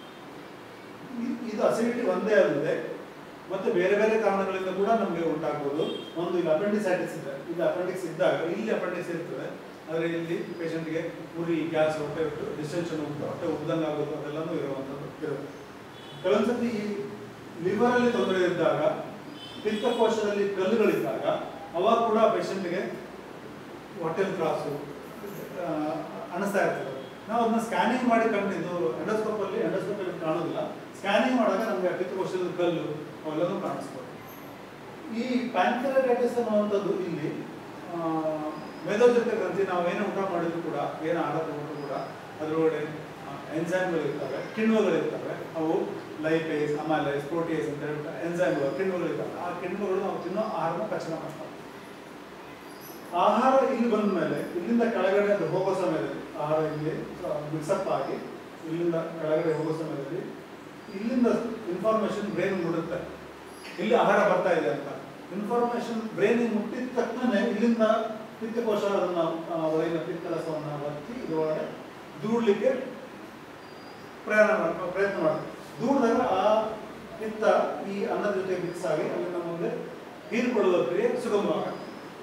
ಇದು ಅಸಿಡಿಟಿ ಒಂದೇ ಅಲ್ಲದೆ ಮತ್ತೆ ಬೇರೆ ಬೇರೆ ಕಾರಣಗಳಿಂದ ಕೂಡ ನಮಗೆ ಉಂಟಾಗ್ಬೋದು. ಒಂದು ಇಲ್ಲಿ ಅಪೆಂಡಿಸೈಟಿಸ್ ಇದೆ. ಇಲ್ಲಿ ಅಪೆಂಡಿಕ್ಸ್ ಇದ್ದಾಗ ಇಲ್ಲಿ ಅಪೆಂಡಿಕ್ಸ್ ಇರ್ತದೆ, ಆದರೆ ಇಲ್ಲಿ ಪೇಷಂಟ್ಗೆ ಉರಿ, ಗ್ಯಾಸ್, ಹೊಟ್ಟೆ ಡಿಸ್ಟೆನ್ಷನ್ ಉಂಟು, ಹೊಟ್ಟೆ ಉಬ್ದಂಗೆ ಆಗೋದು, ಅದೆಲ್ಲನೂ ಇರುವಂಥದ್ದು ಇರುತ್ತೆ. ಕೆಲವೊಂದ್ಸತಿ ಈ ಲಿವರಲ್ಲಿ ತೊಂದರೆ ಇದ್ದಾಗ, ಪಿತ್ತಕೋಶದಲ್ಲಿ ಕಲ್ಲುಗಳಿದ್ದಾಗ ಅವಾಗ ಕೂಡ ಪೇಷಂಟ್ಗೆ ಹೊಟ್ಟೆಲ್ ತ್ರಾಸು ಅನಿಸ್ತಾ ಇರ್ತದೆ. ನಾವು ಅದನ್ನ ಸ್ಕ್ಯಾನಿಂಗ್ ಮಾಡಿ ಕಂಡಿದ್ದು ಎಂಡೋಸ್ಕೋಪಲ್ಲಿ ಕಾಣೋದಿಲ್ಲ. ಸ್ಕ್ಯಾನಿಂಗ್ ಮಾಡಿದಾಗ ನಮಗೆ ಪಿತ್ತಕೋಶದ ಕಲ್ಲು ಅವೆಲ್ಲನೂ ಕಾಣಿಸ್ಬೋದು. ಈ ಪ್ಯಾಂಕ್ರೆಯಾಟೈಟಿಸ್ ಅನ್ನುವಂಥದ್ದು ಇಲ್ಲಿ ಮೇದೋಜಕ ಗ್ರಂಥಿ, ನಾವೇನು ಊಟ ಮಾಡಿದ್ರು ಕೂಡ, ಏನು ಆಹಾರ ತಗೊಂಡ್ರು ಕೂಡ ಅದರೊಳಗಡೆ ಎನ್ಸೈಮ್ಗಳಿರ್ತವೆ, ಕಿಣ್ವಗಳಿರ್ತವೆ. ಅವು ಲೈಪೇಸ್, ಅಮೈಲೇಸ್, ಪ್ರೋಟಿಯೇಸ್ ಅಂತ ಹೇಳ್ಬಿಟ್ಟು ಎನ್ಸೈಮ್ಗಳು, ಕಿಣ್ವಗಳಿರ್ತವೆ. ಆ ಕಿಣ್ವಗಳು ನಾವು ತಿನ್ನೋ ಆಹಾರನ ಪಚನ ಮಾಡ್ತವೆ. ಆಹಾರ ಇಲ್ಲಿ ಬಂದ ಮೇಲೆ ಇಲ್ಲಿಂದ ಕೆಳಗಡೆ ಅದು ಹೋಗೋ ಸಮಯದಲ್ಲಿ ಆಹಾರ ಇಲ್ಲಿ ಮಿಕ್ಸಪ್ ಆಗಿ ಇಲ್ಲಿಂದ ಕೆಳಗಡೆ ಹೋಗೋ ಸಮಯದಲ್ಲಿ ಇಲ್ಲಿಂದ ಇನ್ಫಾರ್ಮೇಶನ್ ಬ್ರೈನ್ ಮುಡುತ್ತೆ. ಇಲ್ಲಿ ಆಹಾರ ಬರ್ತಾ ಇದೆ ಅಂತ ಇನ್ಫಾರ್ಮೇಶನ್ ಬ್ರೈನಿಗೆ ಮುಟ್ಟಿದ ತಕ್ಷಣ ಇಲ್ಲಿಂದ ಪಿತ್ತಕೋಶ ಅದನ್ನ ಒಳಗಿನ ಪಿತ್ತರಸವನ್ನು ಒತ್ತಿ ಇದರೊಳಗೆ ದೂಡ್ಲಿಕ್ಕೆ ಪ್ರಯತ್ನ ಮಾಡುತ್ತೆ. ದೂಡಿದಾಗ ಆ ಪಿತ್ತ ಈ ಅನ್ನದ ಜೊತೆ ಮಿಕ್ಸ್ ಆಗಿ ಅಲ್ಲಿಂದ ಮುಂದೆ ಹೀರಿಕೊಳ್ಳುವ ಕ್ರಿಯೆ ಸುಗಮವಾಗುತ್ತೆ.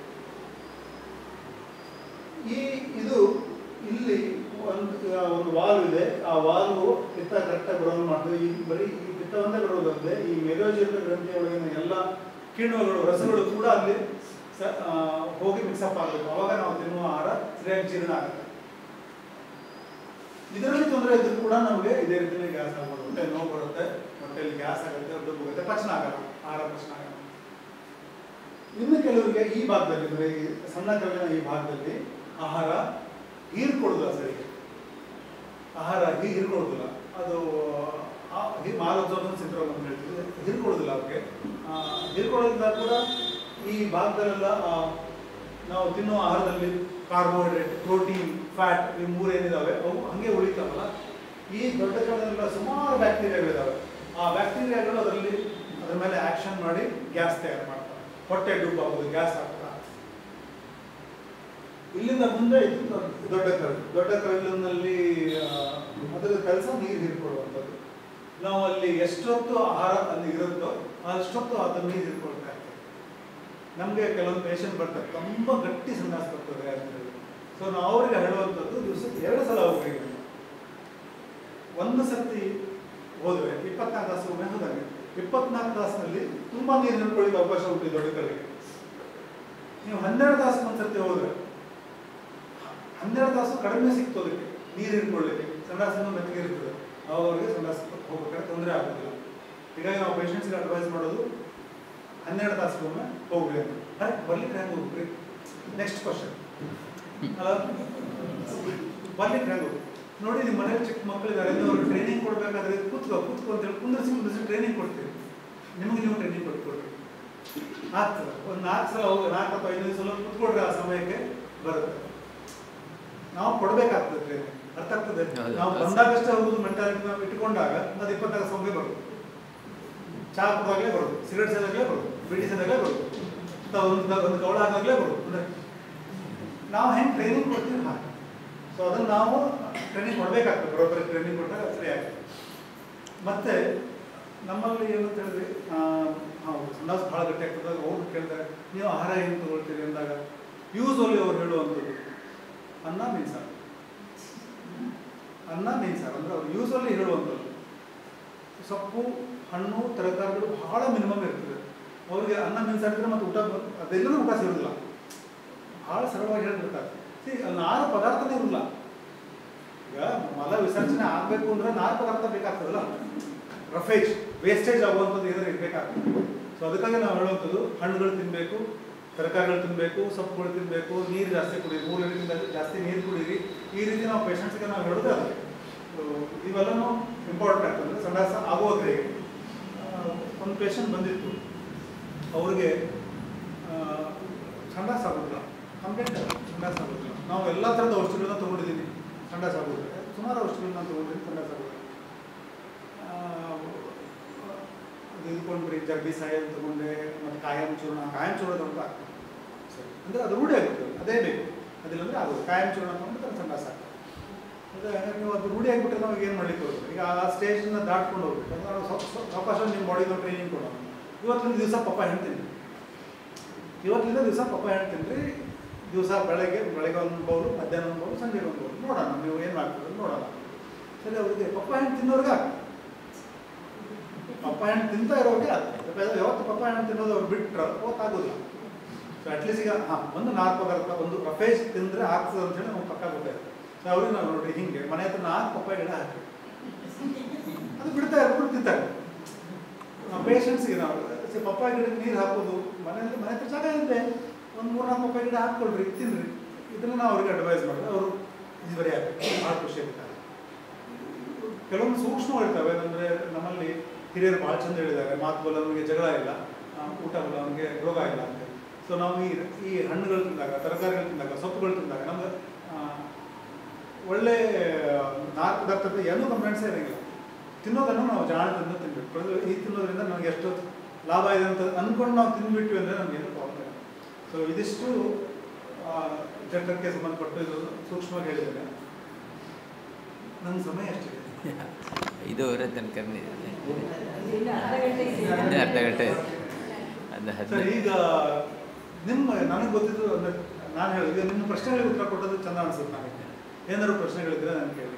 ಇದು ಇಲ್ಲಿ ಒಂದು ವಾಲ್ವ್ ಇದೆ. ಆ ವಾಲ್ವ್ ಪಿತ್ತ ಕರೆಕ್ಟಾಗಿ ಬರೋದು ಮಾಡ್ತದೆ. ಈ ಬರೀ ಈ ಪಿತ್ತ ಒಂದೇ ಬರೋದಂತೆ ಈ ಮೆದೋಜೀರ್ಣ ಗ್ರಂಥಿಯ ಒಳಗಿನ ಎಲ್ಲ ಕಿಣ್ವಗಳು ರಸಗಳು ಕೂಡ ಅಲ್ಲಿ ಹೋಗಿ ಮಿಕ್ಸಪ್ ಆಗಬೇಕು. ಅವಾಗ ನಾವು ತಿನ್ನುವ ಆಹಾರ ಸರಿಯಾಗಿ ಜೀರ್ಣ ಆಗುತ್ತೆ. ಇದರಲ್ಲಿ ತೊಂದರೆ ಇದ್ರೂ ಕೂಡ ನಮಗೆ ಇದೇ ರೀತಿಯಲ್ಲಿ ಗ್ಯಾಸ್ ಆಗ್ಬೋದು. ಹೊಟ್ಟೆ ನೋವು ಬರುತ್ತೆ, ಹೊಟ್ಟೆಯಲ್ಲಿ ಗ್ಯಾಸ್ ಆಗುತ್ತೆ, ಹೊಟ್ಟೆ ಹೋಗುತ್ತೆ, ಪಚನ ಆಗಲ್ಲ, ಆಹಾರ ಪಚನ ಆಗಲ್ಲ. ಇನ್ನು ಕೆಲವರಿಗೆ ಈ ಭಾಗದಲ್ಲಿ ಅಂದರೆ ಈ ಸಣ್ಣ ಕರಳಿನ ಈ ಭಾಗದಲ್ಲಿ ಆಹಾರ ಹೀರ್ಕೊಳ್ಳೋದಿಲ್ಲ ಸರಿಗೆ. ಆಹಾರ ಹೀರ್ಕೊಳ್ಳೋದಿಲ್ಲ. ಅದು ಮಾಲೋತ್ಸವ ಸಿಂಡ್ರೋಮ್ ಅಂತ ಹೇಳ್ತೀವಿ. ಹೀರ್ಕೊಳ್ಳೋದಿಲ್ಲ ಅವ್ರಿಗೆ. ಹೀರ್ಕೊಳ್ಳೋದ್ರಿಂದ ಕೂಡ ಈ ಭಾಗದಲ್ಲೆಲ್ಲ ನಾವು ತಿನ್ನುವ ಆಹಾರದಲ್ಲಿ ಕಾರ್ಬೋಹೈಡ್ರೇಟ್, ಪ್ರೋಟೀನ್, ಫ್ಯಾಟ್ ಈ ಮೂರೇನಿದಾವೆ ಅವು ಹಂಗೆ ಉಳಿತಾವಲ್ಲ. ಈ ದೊಡ್ಡ ಕರಳಲ್ಲೆಲ್ಲ ಸುಮಾರು ಬ್ಯಾಕ್ಟೀರಿಯಾಗಳಿದ್ದಾವೆ. ಆ ಬ್ಯಾಕ್ಟೀರಿಯಾಗಳು ಅದರ ಮೇಲೆ ಆಕ್ಷನ್ ಮಾಡಿ ಗ್ಯಾಸ್ ತಯಾರು ಮಾಡ್ತಾರೆ. ಹೊಟ್ಟೆ ಡುಬ್ ಆಗೋದು, ಗ್ಯಾಸ್ ಆಗ್ತದೆ. ಇಲ್ಲಿಂದ ಮುಂದೆ ಇದು ದೊಡ್ಡ ಕರಳು. ದೊಡ್ಡ ಕರಳಿನಲ್ಲಿ ಅದರ ಕೆಲಸ ನೀರು ಹೀರ್ಕೊಳ್ಳುವಂಥದ್ದು. ನಾವು ಅಲ್ಲಿ ಎಷ್ಟೊತ್ತು ಆಹಾರ ಅಲ್ಲಿ ಇರುತ್ತೋ ಅಷ್ಟೊತ್ತು ಅದನ್ನು ನೀರು ಹೀರ್ಕೊಳ್ತಾ ಇರ್ತದೆ. ನಮಗೆ ಕೆಲವೊಂದು ಪೇಷಂಟ್ ಬರ್ತಾರೆ, ತುಂಬ ಗಟ್ಟಿ ಸಂಡಾಸ ಬರ್ತದೆ ಅಂತ ಹೇಳಿ. ಸೊ ನಾವು ಅವರಿಗೆ ಹೇಳುವಂಥದ್ದು ದಿವಸಕ್ಕೆ 2 ಸಲ ಹೋಗಿ. ಒಂದು ಸರ್ತಿ ಹೋದರೆ 24 ತಾಸು ಒಮ್ಮೆ ಹೋದಾಗ 24 ತಾಸಿನಲ್ಲಿ ತುಂಬ ನೀರು ಹಿಡ್ಕೊಳ್ಳಿಕ್ಕೆ ಅವಕಾಶ ಉಂಟು ದೊಡ್ಡ ಕರಳಿಗೆ. ನೀವು 12 ತಾಸು ಒಂದ್ಸರ್ತಿ ಹೋದರೆ 12 ತಾಸು ಕಡಿಮೆ ಸಿಕ್ತು ಅದಕ್ಕೆ ನೀರು ಹಿಡ್ಕೊಳ್ಳಿಕ್ಕೆ. ಸಂಡಾಸನ್ನು ಮೆತ್ತಗೆ ಇರ್ತದೆ. ಅವರಿಗೆ ಸಂಡಾಸ ಹೋಗ್ಬೇಕಾದ್ರೆ ತೊಂದರೆ ಆಗೋದಿಲ್ಲ. ಹೀಗಾಗಿ ನಾವು ಪೇಷಂಟ್ಸ್ಗೆ ಅಡ್ವೈಸ್ ಮಾಡೋದು 12 ತಾಸಿಗೊಮ್ಮೆ ಹೋಗ್ರಿ ಅಂತ. ಅರೆ ಬರ್ಲಿಕ್ಕೆ ಹೆಂಗೆ ಹೋಗ್ರಿ? ನೆಕ್ಸ್ಟ್ ಕ್ವಶನ್ ಅಲ್ಲ, ಬರ್ಲಿಕ್ಕೆ ಹೆಂಗೆ ಹೋಗಿ ನೋಡಿ. ನಿಮ್ಮ ಮನೇಲಿ ಚಿಕ್ಕ ಮಕ್ಕಳಿದ್ದಾರೆ, ಅವ್ರಿಗೆ ಟ್ರೈನಿಂಗ್ ಕೊಡಬೇಕಾದ್ರೆ ಕೂತ್ಕೋ ಅಂತೇಳಿ ಕುಂದಿರಿಸಿ ಟ್ರೈನಿಂಗ್ ಕೊಡ್ತೀವಿ. ನಿಮಗೆ ನೀವು ಟ್ರೈನಿಂಗ್ ಕೊಟ್ಕೊಡ್ರಿ. ಆಗ್ತದೆ. ಒಂದು 4 ಸಲ ಹೋಗಿ 4 ಅಥವಾ 5 ಸಲ ಕೂತ್ಕೊಡ್ರಿ, ಆ ಸಮಯಕ್ಕೆ ಬರುತ್ತೆ. ನಾವು ಕೊಡಬೇಕಾಗ್ತದೆ ಟ್ರೈನಿಂಗ್. ಅರ್ಥ ಆಗ್ತದೆ? ನಾವು ಬಂದಾಗಷ್ಟೇ ಹೋಗುದು ಮೆಂಟಾಲಿಟಿ ನಾವು ಇಟ್ಕೊಂಡಾಗ ಅದು 24 ತಾಸು ಬರೋದು. ಚಹಾ ಕುಡಿದಾಗಲೇ ಬರೋದು, ಸಿಗರೇಟ್ ಸೇದಾಗಲೇ ಬರೋದು, ಬೀಡಿ ಸೇದಾಗಲೇ ಬರೋದು, ಒಂದು ಗೌಳ ಆದಾಗಲೇ ಬರೋದು. ಅಂದರೆ ನಾವು ಹೆಂಗೆ ಟ್ರೈನಿಂಗ್ ಕೊಡ್ತೀವಿ ಹಾಗೆ. ಸೊ ಅದನ್ನು ನಾವು ಟ್ರೈನಿಂಗ್ ಕೊಡಬೇಕಾಗ್ತದೆ. ಬರೋಬ್ಬರಿ ಟ್ರೈನಿಂಗ್ ಕೊಟ್ಟರೆ ಸರಿ ಆಗ್ತದೆ. ಮತ್ತು ನಮ್ಮಲ್ಲಿ ಏನಂತ ಹೇಳಿದ್ರೆ ಹೌದು ಸಂಡಾಸ ಭಾಳ ಗಟ್ಟಿ ಆಗ್ತದೆ. ಅವ್ರು ಕೇಳ್ತಾರೆ ನೀವು ಆಹಾರ ಏನು ತಗೊಳ್ತೀರಿ ಅಂದಾಗ ಯೂಸ್ವಲಿ ಅವ್ರು ಹೇಳುವಂಥದ್ದು ಅನ್ನ ಮೀನ್ಸಾರು. ಅನ್ನ ಮೀನ್ಸಾರು ಅಂದರೆ ಅವ್ರು ಯೂಸ್ವಲಿ ಹೇಳುವಂಥದ್ದು ಸೊಪ್ಪು, ಹಣ್ಣು, ತರಕಾರಿಗಳು ಭಾಳ ಮಿನಿಮಮ್ ಇರ್ತದೆ. ಅವ್ರಿಗೆ ಅನ್ನ ಮೀನ್ಸಾರಿದ್ರೆ ಮತ್ತು ಊಟ ಅದೆಲ್ಲರೂ ಊಟ ಸಿಗೋದಿಲ್ಲ. ಭಾಳ ಸರಳವಾಗಿ ಹೇಳ್ಬಿಡ್ತಾರೆ. ಅಲ್ಲಿ 4 ಪದಾರ್ಥನೇ ಇರೋಲ್ಲ. ಈಗ ಮಲ ವಿಸರ್ಜನೆ ಆಗಬೇಕು ಅಂದರೆ 4 ಪದಾರ್ಥ ಬೇಕಾಗ್ತದಲ್ಲ. ರಫೇಜ್ ವೇಸ್ಟೇಜ್ ಆಗುವಂಥದ್ದು ಏನಾದ್ರು ಇರಬೇಕಾಗ್ತದೆ. ಸೊ ಅದಕ್ಕಾಗಿ ನಾವು ಹೇಳುವಂಥದ್ದು ಹಣ್ಣುಗಳು ತಿನ್ನಬೇಕು, ತರಕಾರಿಗಳು ತಿನ್ನಬೇಕು, ಸೊಪ್ಪುಗಳು ತಿನ್ನಬೇಕು, ನೀರು ಜಾಸ್ತಿ ಕುಡೀರಿ, 3 ಲೀಟರ್ ಜಾಸ್ತಿ ನೀರು ಕುಡೀರಿ. ಈ ರೀತಿ ನಾವು ಪೇಷಂಟ್ಸ್ಗೆ ನಾವು ಹೇಳೋದು ಅದಕ್ಕೆ. ಇವೆಲ್ಲನೂ ಇಂಪಾರ್ಟೆಂಟ್ ಆಗ್ತದೆ ಸಂಡಾಸ ಆಗುವ ಕ್ರಿಯೆಗೆ. ಒಂದು ಪೇಷಂಟ್ ಬಂದಿತ್ತು, ಅವ್ರಿಗೆ ಸಂಡಾಸ ಆಗೋದಿಲ್ಲ, ಕಂಪ್ಲೇಂಟ್ ಸಂಡಾಸ ಆಗೋದಿಲ್ಲ. ನಾವು ಎಲ್ಲ ಥರದ ಔಷಧಿಗಳನ್ನ ತೊಗೊಂಡಿದ್ದೀನಿ ಸಂಡಾಸ ಆಗೋದಿಲ್ಲ. ಸುಮಾರು ಔಷಧಿಗಳನ್ನ ತೊಗೊಂಡಿದ್ದೀನಿ ಸಂಡಾಸ ಆಗೋದಿಲ್ಲ. ಅದು ಇದ್ಕೊಂಡ್ರಿ ಜರ್ಬಿ ಸಾಯಲ್ ತೊಗೊಂಡೆ, ಮತ್ತು ಕಾಯಂ ಚೂರ್ಣ ತೊಗೊಂಡು ಆಗ್ತದೆ. ಸರಿ ಅಂದರೆ ಅದು ರೂಢಿ ಆಗುತ್ತೆ, ಅದೇ ಬೇಕು. ಅದಿಲ್ಲಂದರೆ ಆಗೋದು. ಕಾಯಂ ಚೂರ್ಣ ತೊಗೊಂಡು ಅದು ಸಂಡಾಸ ಆಗ್ತದೆ. ಅಂದರೆ ನೀವು ಅದು ರೂಢಿ ಆಗಿಬಿಟ್ರೆ ನಾವು ಏನು ಮಾಡ್ಲಿಕ್ಕೆ ಹೋಗ್ತದೆ. ಈಗ ಆ ಸ್ಟೇಜನ್ನ ದಾಟ್ಕೊಂಡು ಹೋಗ್ಬೇಕು. ನಾವು ಅವಕಾಶ ನಿಮ್ಮ ಬಾಡಿಗೆ ಟ್ರೈನಿಂಗ್ ಕೊಡೋಣ. ಇವತ್ತಿನ ದಿವಸ ಪಪ್ಪಾಯ ಹಣ್ಣು ತಿನ್ನಿ, ಇವತ್ತಿನ ದಿವಸ ಪಪ್ಪಾಯ ಹಣ್ಣು ತಿನ್ನಿರಿ. ದಿವಸ ಬೆಳಗ್ಗೆ ಒಂದು ಬೌಲು, ಮಧ್ಯಾಹ್ನ ಒಂದು ಬೌಲು, ಸಂಜೆಗೆ ಒಂದು ಬೌಲು, ನೋಡೋಣ ನೀವು ಏನು ಮಾಡ್ತೀವಿ ನೋಡೋಣ. ಸರಿ, ಅವ್ರಿಗೆ ಪಪ್ಪಾಯ ಹಣ್ಣು ತಿನ್ನೋರ್ಗೆ ಆಗ್ತದೆ, ಪಪ್ಪಾಯ ಹಣ್ಣು ತಿಂತಾ ಇರೋರಿಗೆ ಆಗ್ತದೆ. ಯಾವತ್ತು ಪಪ್ಪಾಯ ಹಣ್ಣು ತಿನ್ನೋದು ಅವ್ರು ಬಿಟ್ಟರೆ ಅವತ್ತಾಗೋದಿಲ್ಲ. ಸೊ ಅಟ್ಲೀಸ್ಟ್ ಈಗ ಒಂದು 4 ಪದಾರ್ಥ ಒಂದು ರಫೇಜ್ ತಿಂದರೆ ಆಗ್ತದೆ ಅಂತೇಳಿ ನಮ್ಗೆ ಪಕ್ಕ ಗೊತ್ತಾಯ್ತು. ಸೊ ಅವ್ರಿಗೆ ನಾವು ನೋಡ್ರಿ ಹಿಂಗೆ ಮನೆ ಹತ್ರ 4 ಪಪ್ಪಾಯ ಗಿಡ ಹಾಕಿ ಅದು ಬಿಡ್ತಾ ಇರ್ಬೋದು, ತಿಂತಾರೆ. ಪೇಷಂಟ್ಸ್ಗೆ ನಾವು ಪಪ್ಪಾಯ ಗಿಡಕ್ಕೆ ನೀರು ಹಾಕೋದು, ಮನೆ ಹತ್ರ ಜಾಗ ಇದೆ, ಒಂದು 3-4 ಪಪ್ಪಾಯ ಗಿಡ ಹಾಕ್ಕೊಳ್ರಿ, ತಿನ್ನಿರಿ. ಇದನ್ನು ನಾವು ಅವ್ರಿಗೆ ಅಡ್ವೈಸ್ ಮಾಡಿದ್ರೆ ಅವರು ಇದು ಬರೀ ಆಗ್ತದೆ, ಭಾಳ ಖುಷಿ ಆಗ್ತಾರೆ. ಕೆಲವೊಂದು ಸೂಕ್ಷ್ಮಗಳಿರ್ತವೆ. ಅಂದರೆ ನಮ್ಮಲ್ಲಿ ಹಿರಿಯರು ಭಾಳ ಚಂದ ಹೇಳಿದ್ದಾರೆ, ಮಾತು ಬಲ್ಲವನಿಗೆ ಜಗಳ ಇಲ್ಲ, ಊಟ ಬಲ್ಲವನಿಗೆ ರೋಗ ಇಲ್ಲ ಅಂತ. ಸೊ ನಾವು ಈ ಹಣ್ಣುಗಳು ತಿಂದಾಗ, ತರಕಾರಿಗಳು ತಿಂದಾಗ, ಸೊಪ್ಪುಗಳು ತಿಂದಾಗ ನಮ್ಗೆ ಒಳ್ಳೆ 4 ಪದಾರ್ಥದ ಏನೂ ಕಂಪ್ಲೇಂಟ್ಸೇ ಇರೋಂಗಿಲ್ಲ. ತಿನ್ನೋದನ್ನು ನಾವು ಜಾಣದಿಂದ ತಿನ್ನಬೇಕು. ಈ ತಿನ್ನೋದ್ರಿಂದ ನನಗೆ ಎಷ್ಟು ಲಾಭ ಇದೆ ಅಂತ ಅಂದ್ಕೊಂಡು ನಾವು ತಿಂದುಬಿಟ್ವಿ ಅಂದರೆ ನಮಗೇನು ಪ್ರಾಬ್ಲಮ್ ಇಲ್ಲ. ಸೊ ಇದಿಷ್ಟು ಜಠರಕ್ಕೆ ಸಂಬಂಧಪಟ್ಟು ಇದು ಸೂಕ್ಷ್ಮವಾಗಿ ಹೇಳಿದ್ದೇನೆ. ನನ್ನ ಸಮಯ ಎಷ್ಟಿದೆ? 5:30 ತನಕ ಅರ್ಧ ಗಂಟೆ. ಸರ್, ಈಗ ನನಗೆ ಗೊತ್ತಿದ್ದು ಅಂದರೆ ನಾನು ಹೇಳಿದೆ, ನಿಮ್ಮ ಪ್ರಶ್ನೆಗಳಿಗೆ ಉತ್ತರ ಕೊಟ್ಟದ್ದು ಚೆಂದ ಅನಿಸುತ್ತೆ ನನಗೆ. ಏನಾದ್ರು ಪ್ರಶ್ನೆಗಳಿದ್ರೆ ನಾನು ಕೇಳಿ.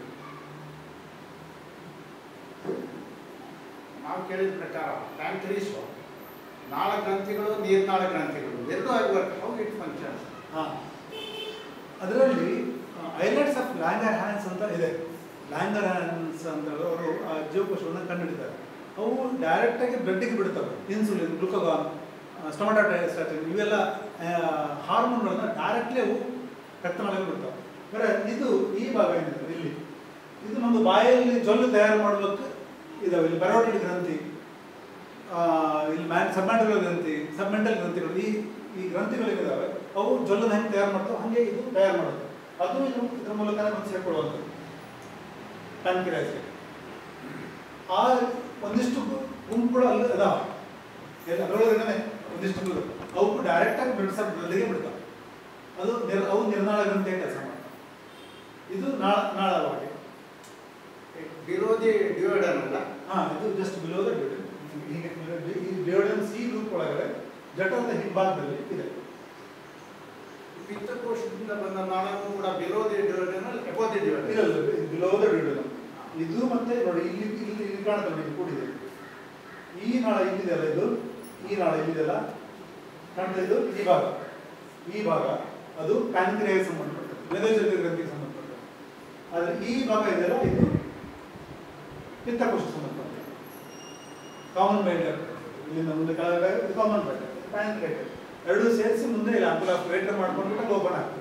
ನಾವು ಕೇಳಿದ ಪ್ರಕಾರ ಪ್ಯಾಂಕ್ರೀಸ್ ನಾಳ ಗ್ರಂಥಿಗಳು, ನೀರ್ನಾಳ ಗ್ರಂಥಿಗಳು ಎರಡೂ ಆಗಿರ್ಬೇಕು. How it functions? ಹಾಂ, ಅದರಲ್ಲಿ ಐಲೆಟ್ಸ್ ಆಫ್ ಲ್ಯಾಂಗರ್ ಹ್ಯಾನ್ಸ್ ಅಂತ ಇದೆ. ಲ್ಯಾಂಗರ್ ಹ್ಯಾನ್ಸ್ ಅಂತ ಅವರು ಆ ಜೀವಕೋಶವನ್ನು ಕಂಡುಹಿಡಿತಾರೆ. ಅವು ಡೈರೆಕ್ಟಾಗಿ ಬ್ಲಡ್ಡಿಗೆ ಬಿಡ್ತವೆ. ಇನ್ಸುಲಿನ್, ಗ್ಲುಕಗಾನ್, ಸ್ಟೊಮಟಾಟೈಸ್ಟಾಟಿನ್ ಇವೆಲ್ಲ ಹಾರ್ಮೋನ್ಗಳನ್ನು ಡೈರೆಕ್ಟ್ಲಿ ಅವು ರಕ್ತನಾಳದಲ್ಲಿ ಬಿಡ್ತವೆ. ಅಂದರೆ ಇದು ಈ ಭಾಗ ಏನಿದೆ ಇಲ್ಲಿ, ಇದು ನಮ್ಮ ಬಾಯಲ್ಲಿ ಜೊಲ್ಲು ತಯಾರು ಮಾಡೋದಕ್ಕೆ ಇದಾವೆ. ಇಲ್ಲಿ ಪೆರೋಟಿಡ್ ಗ್ರಂಥಿ, ಇಲ್ಲಿ ಸಬ್ಮೆಂಟಲ್ ಗ್ರಂಥಿ, ಸಬ್ಮೆಂಟಲ್ ಗ್ರಂಥಿಗಳು, ಈ ಗ್ರಂಥಿಗಳಿದ್ದಾವೆ. ಅವು ಜೊಲ್ಲನ್ನು ಹೆಂಗೆ ತಯಾರು ಮಾಡ್ತಾವೆ ಹಾಗೆ ಇದು ತಯಾರು ಮಾಡೋದು. ಅದು ಇದು ಇದರ ಮೂಲಕ ಒಂದು ಸೇರ್ಕೊಳ್ಳುವಂಥದ್ದು ಪ್ಯಾನ್ಕ್ರಿಯಾಸ್ಗೆ. ಆ ಒಂದಿಷ್ಟು ಗುಂಪುಗಳು ಅಲ್ಲಿ ಅದಾವೆ, ಅದರೊಳಗಡೆ ಒಂದಿಷ್ಟು ಅವು ಡೈರೆಕ್ಟಾಗಿ ಬ್ಲಡ್ಗೆ ಬಿಡ್ತಾವೆ. ಅವು ನಿರ್ನಾಳ ಗ್ರಂಥಿಯ ಕೆಲಸ ಮಾಡ್ತವೆ. ಇದು ನಾಳವಾಗಿ ವಿರೋಧಿ ಡ್ಯೂಯಡನ್ ಅಲ್ಲ? ಹಾಂ, ಇದು ಜಸ್ಟ್ ಬಿಲೋ ದ ಡ್ಯೂಯಡನ್. ಹೀಗೆ ಈ ಡ್ಯೂಯಡನ್ ಸಿ ಗ್ರೂಪ್ ಒಳಗಡೆ ಜಠರದ ಹಿಂಭಾಗದಲ್ಲಿ ಇದೆ. ಪಿತ್ತಕೋಶದಿಂದ ಬಂದ ನಾಳನು ಕೂಡ ವಿರೋಧಿ ಡ್ಯೂಯಡನ್, ಎಬೋಧಿ ಡ್ಯೂಯಡನ್ ಇರಲ್ಲ, ಬಿಲೋ ದ ಡ್ಯೂಯಡನ್. ಇದು ಮತ್ತೆ ನೋಡಿ ಇಲ್ಲಿ ಕಾಣುತ್ತೆ ನೋಡಿ, ಇದು ಕೂಡಿದೆ. ಈ ನಾಳ ಇಲ್ಲಿದೆಯಲ್ಲ, ಇದು ಈ ನಾಳ ಇಲ್ಲಿದೆಯಲ್ಲ ಕಾಣ್ತಾ, ಇದು ಈ ಭಾಗ ಅದು ಪ್ಯಾನ್ಕ್ರಿಯಾಗೆ ಸಂಬಂಧಪಟ್ಟದ್ದು, ಮೆದೋಜನಿಕ ಗ್ರಂಥಿಗೆ ಸಂಬಂಧಪಟ್ಟದ್ದು. ಆದರೆ ಈ ಭಾಗ ಇದೆಯಲ್ಲ, ಇದು ಪಿತ್ತಕೋಶ ಸಂಬಂಧಪಟ್ಟದ್ದು. ಕಾಮನ್ ಬೈಟರ್ ಇಲ್ಲಿಂದ ಮುಂದೆ ಕೆಳಗಡೆ ಇದು ಕಾಮನ್ ಬೈಟರ್, ಪ್ಯಾನ್ಕ್ರಿಯಾಟಿಸ್ ಎರಡೂ ಸೇರಿಸಿ ಮುಂದೆ ಇಲ್ಲ ಅಂಕುಲ ವೇಟರ್ ಮಾಡ್ಕೊಂಡ್ಬಿಟ್ಟು ಓಪನ್ ಆಗ್ತದೆ.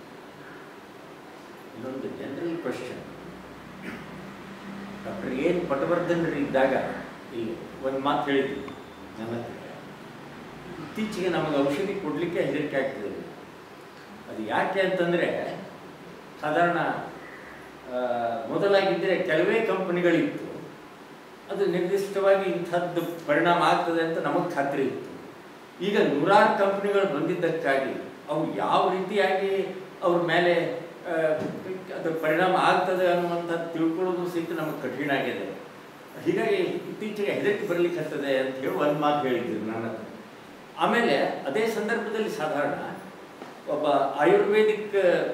ಇನ್ನೊಂದು ಜನರಲ್ ಕ್ವಶನ್. ಡಾಕ್ಟರ್ ಏನು ಪಟವರ್ಧನರು ಇದ್ದಾಗ ಇಲ್ಲಿ ಒಂದು ಮಾತು ಹೇಳಿದ್ರು ನನ್ನ ಹತ್ರ. ಇತ್ತೀಚೆಗೆ ನಮಗೆ ಔಷಧಿ ಕೊಡಲಿಕ್ಕೆ ಹೆದರಿಕೆ ಆಗ್ತದೆ. ಅದು ಯಾಕೆ ಅಂತಂದರೆ, ಸಾಧಾರಣ ಮೊದಲಾಗಿದ್ದರೆ ಕೆಲವೇ ಕಂಪನಿಗಳಿತ್ತು, ಅದು ನಿರ್ದಿಷ್ಟವಾಗಿ ಇಂಥದ್ದು ಪರಿಣಾಮ ಆಗ್ತದೆ ಅಂತ ನಮಗೆ ಖಾತ್ರಿ ಇತ್ತು. ಈಗ ನೂರಾರು ಕಂಪ್ನಿಗಳು ಬಂದಿದ್ದಕ್ಕಾಗಿ ಅವು ಯಾವ ರೀತಿಯಾಗಿ ಅವ್ರ ಮೇಲೆ ಅದರ ಪರಿಣಾಮ ಆಗ್ತದೆ ಅನ್ನುವಂಥದ್ದು ತಿಳ್ಕೊಳ್ಳೋದು ಸಹಿತ ನಮಗೆ ಕಠಿಣ ಆಗಿದೆ. ಹೀಗಾಗಿ ಇತ್ತೀಚೆಗೆ ಹೆದರಿಕೆ ಬರಲಿಕ್ಕೆ ಆಗ್ತದೆ ಅಂತ ಹೇಳಿ ಒಂದು ಮಾತು ಹೇಳಿದ್ರು ನನ್ನ. ಆಮೇಲೆ ಅದೇ ಸಂದರ್ಭದಲ್ಲಿ ಸಾಧಾರಣ ಒಬ್ಬ ಆಯುರ್ವೇದಿಕ್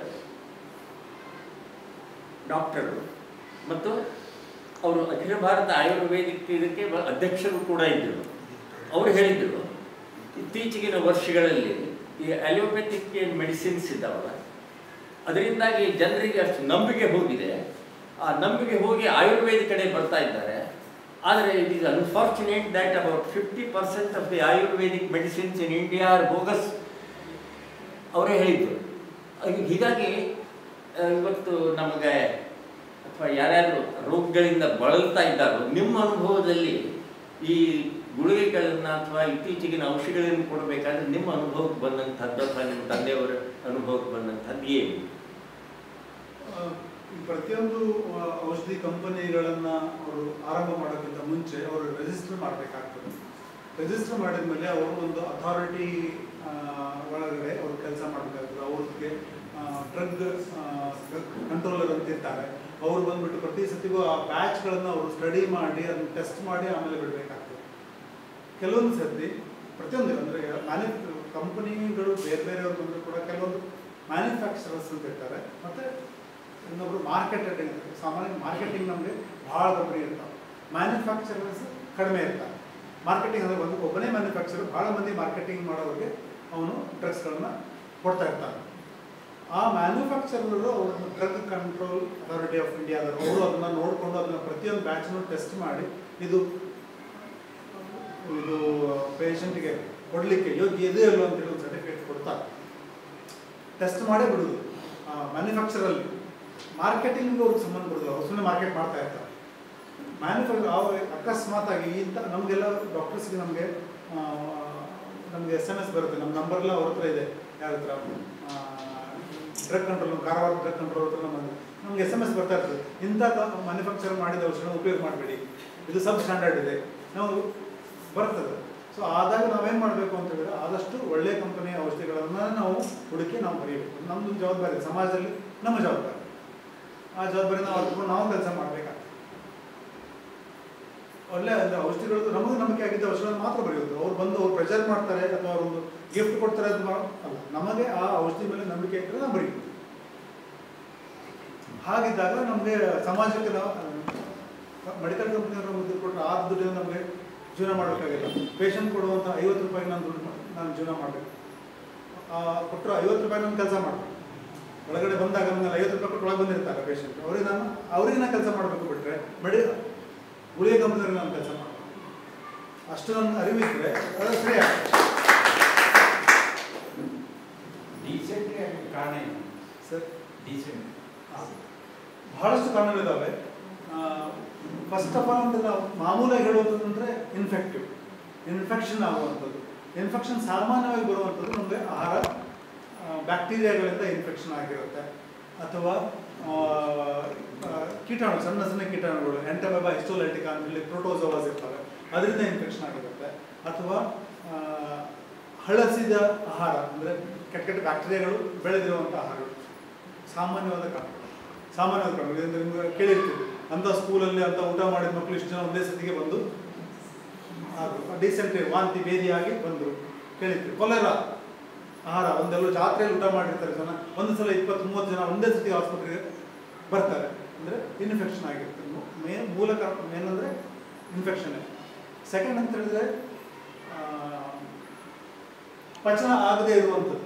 ಡಾಕ್ಟರು ಮತ್ತು ಅವರು ಅಖಿಲ ಭಾರತ ಆಯುರ್ವೇದಿಕ್ ಇದಕ್ಕೆ ಅಧ್ಯಕ್ಷರು ಕೂಡ ಇದ್ದರು. ಅವರು ಹೇಳಿದರು, ಇತ್ತೀಚೆಗಿನ ವರ್ಷಗಳಲ್ಲಿ ಈ ಅಲೋಪ್ಯಾಥಿಕ್ ಏನು ಮೆಡಿಸಿನ್ಸ್ ಇದ್ದಾವಲ್ಲ, ಅದರಿಂದಾಗಿ ಜನರಿಗೆ ಅಷ್ಟು ನಂಬಿಕೆ ಹೋಗಿದೆ. ಆ ನಂಬಿಕೆ ಹೋಗಿ ಆಯುರ್ವೇದ ಕಡೆ ಬರ್ತಾ ಇದ್ದಾರೆ. ಆದರೆ it is unfortunate that about 50% of the Ayurvedic medicines in India are bogus. ಅವರೇ ಹೇಳಿದ್ದು. ಹೀಗಾಗಿ ಇವತ್ತು ನಮಗೆ ಅಥವಾ ಯಾರ್ಯಾರು ರೋಗಗಳಿಂದ ಬಳಲ್ತಾ ಇದ್ದಾರೋ, ನಿಮ್ಮ ಅನುಭವದಲ್ಲಿ ಈ ಗುಳಿಗೆಗಳನ್ನು ಅಥವಾ ಇತ್ತೀಚೆಗಿನ ಔಷಧಿಗಳನ್ನು ಕೊಡಬೇಕಾದ್ರೆ ನಿಮ್ಮ ಅನುಭವಕ್ಕೆ ಬಂದಂಥದ್ದು ಅಥವಾ ನಿಮ್ಮ ತಂದೆಯವರ ಅನುಭವಕ್ಕೆ ಬಂದಂಥದ್ದು ಏನು? ಪ್ರತಿಯೊಂದು ಔಷಧಿ ಕಂಪನಿಗಳನ್ನು ಅವರು ಆರಂಭ ಮಾಡೋಕ್ಕಿಂತ ಮುಂಚೆ ಅವರು ರಿಜಿಸ್ಟರ್ ಮಾಡಬೇಕಾಗ್ತದೆ. ರಿಜಿಸ್ಟರ್ ಮಾಡಿದ ಮೇಲೆ ಅವರು ಒಂದು ಅಥಾರಿಟಿ ಒಳಗಡೆ ಅವರು ಕೆಲಸ ಮಾಡಬೇಕಾಗ್ತದೆ. ಅವ್ರಿಗೆ ಡ್ರಗ್ ಕಂಟ್ರೋಲರ್ ಅಂತ ಇರ್ತಾರೆ. ಅವರು ಬಂದ್ಬಿಟ್ಟು ಪ್ರತಿ ಸತಿಗೂ ಆ ಬ್ಯಾಚ್ಗಳನ್ನು ಅವರು ಸ್ಟಡಿ ಮಾಡಿ ಅದನ್ನು ಟೆಸ್ಟ್ ಮಾಡಿ ಆಮೇಲೆ ಬಿಡಬೇಕಾಗ್ತದೆ. ಕೆಲವೊಂದು ಸರ್ತಿ ಪ್ರತಿಯೊಂದು ಅಂದರೆ ಕಂಪನಿಗಳು ಬೇರೆ ಬೇರೆಯವ್ರು ಬಂದರೂ ಕೂಡ ಕೆಲವೊಂದು ಮ್ಯಾನುಫ್ಯಾಕ್ಚರರ್ಸ್ ಅಂತ ಇರ್ತಾರೆ, ಮತ್ತು ಇನ್ನೊಬ್ರು ಮಾರ್ಕೆಟಿಂಗ್. ಸಾಮಾನ್ಯ ಮಾರ್ಕೆಟಿಂಗ್ ನಮಗೆ ಭಾಳ ಕಂಪನಿ ಇರ್ತಾವೆ, ಮ್ಯಾನುಫ್ಯಾಕ್ಚರರ್ಸ್ ಕಡಿಮೆ ಇರ್ತಾರೆ. ಮಾರ್ಕೆಟಿಂಗ್ ಅಂದರೆ ಒಂದು ಒಬ್ಬನೇ ಮ್ಯಾನುಫ್ಯಾಕ್ಚರರ್ ಭಾಳ ಮಂದಿ ಮಾರ್ಕೆಟಿಂಗ್ ಮಾಡೋರಿಗೆ ಅವನು ಡ್ರಗ್ಸ್ಗಳನ್ನು ಕೊಡ್ತಾ ಇರ್ತಾರೆ. ಆ ಮ್ಯಾನುಫ್ಯಾಕ್ಚರರು ಅವ್ರನ್ನ drug control authority of India ಅವರು ಅದನ್ನು ನೋಡಿಕೊಂಡು ಅದನ್ನು ಪ್ರತಿಯೊಂದು ಬ್ಯಾಚ್ನು ಟೆಸ್ಟ್ ಮಾಡಿ ಇದು ಪೇಷಂಟ್ಗೆ ಕೊಡಲಿಕ್ಕೆ ಯೋಗ್ಯ ಇದೆ ಅಲ್ಲೋ ಅಂತೇಳಿ ಒಂದು ಸರ್ಟಿಫಿಕೇಟ್ ಕೊಡ್ತಾರೆ. ಟೆಸ್ಟ್ ಮಾಡೇ ಬಿಡೋದು ಮ್ಯಾನುಫ್ಯಾಕ್ಚರಲ್ಲಿ. ಮಾರ್ಕೆಟಿಂಗ್ ಅವ್ರಿಗೆ ಸಂಬಂಧ ಬರೋದಿಲ್ಲ, ಅವ್ರು ಸುಮ್ಮನೆ ಮಾರ್ಕೆಟ್ ಮಾಡ್ತಾ ಇರ್ತಾರೆ. ಮ್ಯಾನುಫ್ಯಾಕ್ಚರ್ ಅಕಸ್ಮಾತಾಗಿ ಇಂಥ ನಮಗೆಲ್ಲ ಡಾಕ್ಟರ್ಸ್ಗೆ ನಮಗೆ SMS ಬರುತ್ತೆ, ನಮ್ಮ ನಂಬರ್ಲ್ಲ ಅವ್ರ ಹತ್ರ ಇದೆ. ಯಾರ ಹತ್ರ? Drug control, Karwar drug control ಹತ್ರ ನಮ್ಗೆ SMS ಬರ್ತಾ ಇರ್ತದೆ, ಇಂಥ ಮ್ಯಾನುಫ್ಯಾಕ್ಚರ್ ಮಾಡಿದ ಔಷಧ ಉಪಯೋಗ ಮಾಡಬೇಡಿ, ಇದು ಸಬ್ ಸ್ಟ್ಯಾಂಡರ್ಡ್ ಇದೆ ನಾವು ಬರ್ತದೆ. ಸೊ ಆದಾಗ ನಾವೇನು ಮಾಡಬೇಕು ಅಂತ ಹೇಳಿದ್ರೆ ಆದಷ್ಟು ಒಳ್ಳೆಯ ಕಂಪನಿಯ ಔಷಧಿಗಳನ್ನು ನಾವು ಹುಡುಕಿ ನಾವು ಬರೀಬೇಕು. ನಮ್ಮದು ಜವಾಬ್ದಾರಿ, ಸಮಾಜದಲ್ಲಿ ನಮ್ಮ ಜವಾಬ್ದಾರಿ. ಆ ಜವಾಬ್ದಾರಿ ನಾವು ಅದ್ಕೊಂಡು ನಾವು ಕೆಲಸ ಮಾಡಬೇಕಾಗ್ತದೆ. ಒಳ್ಳೆ ಅಂದರೆ ಔಷಧಿಗಳು ನಮಗೆ ನಂಬಿಕೆ ಆಗಿದ್ದ ಔಷಧಿಗಳನ್ನು ಮಾತ್ರ ಬರೆಯೋದು. ಅವ್ರು ಬಂದು ಅವ್ರು ಪ್ರೆಷರ್ ಮಾಡ್ತಾರೆ ಅಥವಾ ಅವರೊಂದು ಗಿಫ್ಟ್ ಕೊಡ್ತಾರೆ ಅದು ಅಲ್ಲ, ನಮಗೆ ಆ ಔಷಧಿ ಮೇಲೆ ನಂಬಿಕೆ ಇಟ್ಟರೆ ನಾವು ಬರೀತೀವಿ. ಹಾಗಿದ್ದಾಗ ನಮಗೆ ಸಮಾಜಕ್ಕೆ ನಾವು ಮೆಡಿಕಲ್ ಕಂಪ್ನಿಯವರು ದುಡ್ಡು ಕೊಟ್ಟರೆ ಆ ದುಡ್ಡಿನ ನಮಗೆ ಜೀವನ ಮಾಡಬೇಕಾಗಿಲ್ಲ. ಪೇಷಂಟ್ ಕೊಡುವಂಥ 50 ರೂಪಾಯಿಗೆ ನಾನು ದುಡ್ಡು ನಾನು ಜೀವನ ಮಾಡಬೇಕು. ಕೊಟ್ಟರು 50 ರೂಪಾಯಿ ನಾನು ಕೆಲಸ ಮಾಡಬೇಕು. ಒಳಗಡೆ ಬಂದಾಗ ನನಗೆ 50 ರೂಪಾಯಿ ಕೊಟ್ಟು ಒಳಗೆ ಬಂದಿರ್ತಾರೆ ಪೇಷಂಟ್, ಅವ್ರಿಗೆ ನಾನು ಕೆಲಸ ಮಾಡಬೇಕು. ಬಿಟ್ಟರೆ ಗುಳಿಗೆ ಕಂಪ್ನಿಯವ್ರಿಗೆ ನಾನು ಕೆಲಸ ಮಾಡಬೇಕು. ಅಷ್ಟು ನನ್ನ ಅರಿವಿದ್ರೆ ಅದು ಸರಿ ಆಗ್ತದೆ. ಡೀಸೆಂಟ್ಲಿ ಕಾರಣ ಏನು ಸರ್? ಡೀಸೆಂಟ್ ಬಹಳಷ್ಟು ಕಾರಣಗಳಿದ್ದಾವೆ. ಫಸ್ಟ್ ಆಫ್ ಆಲ್ ಅಂದರೆ ನಾವು ಮಾಮೂಲಾಗಿ ಹೇಳುವಂಥದ್ದು ಇನ್ಫೆಕ್ಷನ್ ಆಗುವಂಥದ್ದು. ಇನ್ಫೆಕ್ಷನ್ ಸಾಮಾನ್ಯವಾಗಿ ಬರುವಂಥದ್ದು ನಮಗೆ ಆಹಾರ ಬ್ಯಾಕ್ಟೀರಿಯಾಗಳಿಂದ ಇನ್ಫೆಕ್ಷನ್ ಆಗಿರುತ್ತೆ, ಅಥವಾ ಕೀಟಾಣು, ಸಣ್ಣ ಸಣ್ಣ ಕೀಟಾಣುಗಳು, ಎಂಟಮೆಬಾ ಹಿಸ್ಟೋಲೈಟಿಕಾ ಅಂತೇಳಿ ಪ್ರೋಟೋಸೋವಾಸ್ ಇರ್ತವೆ, ಅದರಿಂದ ಇನ್ಫೆಕ್ಷನ್ ಆಗಿರುತ್ತೆ. ಅಥವಾ ಹಳಸಿದ ಆಹಾರ ಅಂದರೆ ಕೆಟ್ಟ ಕೆಟ್ಟ ಬ್ಯಾಕ್ಟೀರಿಯಾಗಳು ಬೆಳೆದಿರುವಂಥ ಆಹಾರಗಳು ಸಾಮಾನ್ಯವಾದ ಕಾರಣಗಳು. ಇದರಿಂದ ನಿಮ್ಗೆ ಕೇಳಿರ್ತೀವಿ, ಅಂಥ ಸ್ಕೂಲಲ್ಲಿ ಅಂತ ಊಟ ಮಾಡಿದ ಮಕ್ಕಳು ಇಷ್ಟು ಜನ ಒಂದೇ ಸತಿಗೆ ಬಂದು ಡಿಸೆಂಟ್ರಿ, ವಾಂತಿ ಭೇದಿಯಾಗಿ ಬಂದರು ಕೇಳಿರ್ತೀವಿ. ಕೊಲೆರಾ ಆಹಾರ, ಒಂದೆಲ್ಲ ಜಾತ್ರೆಯಲ್ಲಿ ಊಟ ಮಾಡಿರ್ತಾರೆ ಜನ, ಒಂದು ಸಲ 20-30 ಜನ ಒಂದೇ ಸತಿ ಆಸ್ಪತ್ರೆಗೆ ಬರ್ತಾರೆ ಅಂದರೆ ಇನ್ಫೆಕ್ಷನ್ ಆಗಿರುತ್ತೆ. ಮೂಲ ಕಾರಣ ಏನಂದರೆ ಇನ್ಫೆಕ್ಷನ್ನೇ. ಸೆಕೆಂಡ್ ಅಂತ ಹೇಳಿದ್ರೆ ಪಚನ ಆಗದೇ ಇರುವಂಥದ್ದು.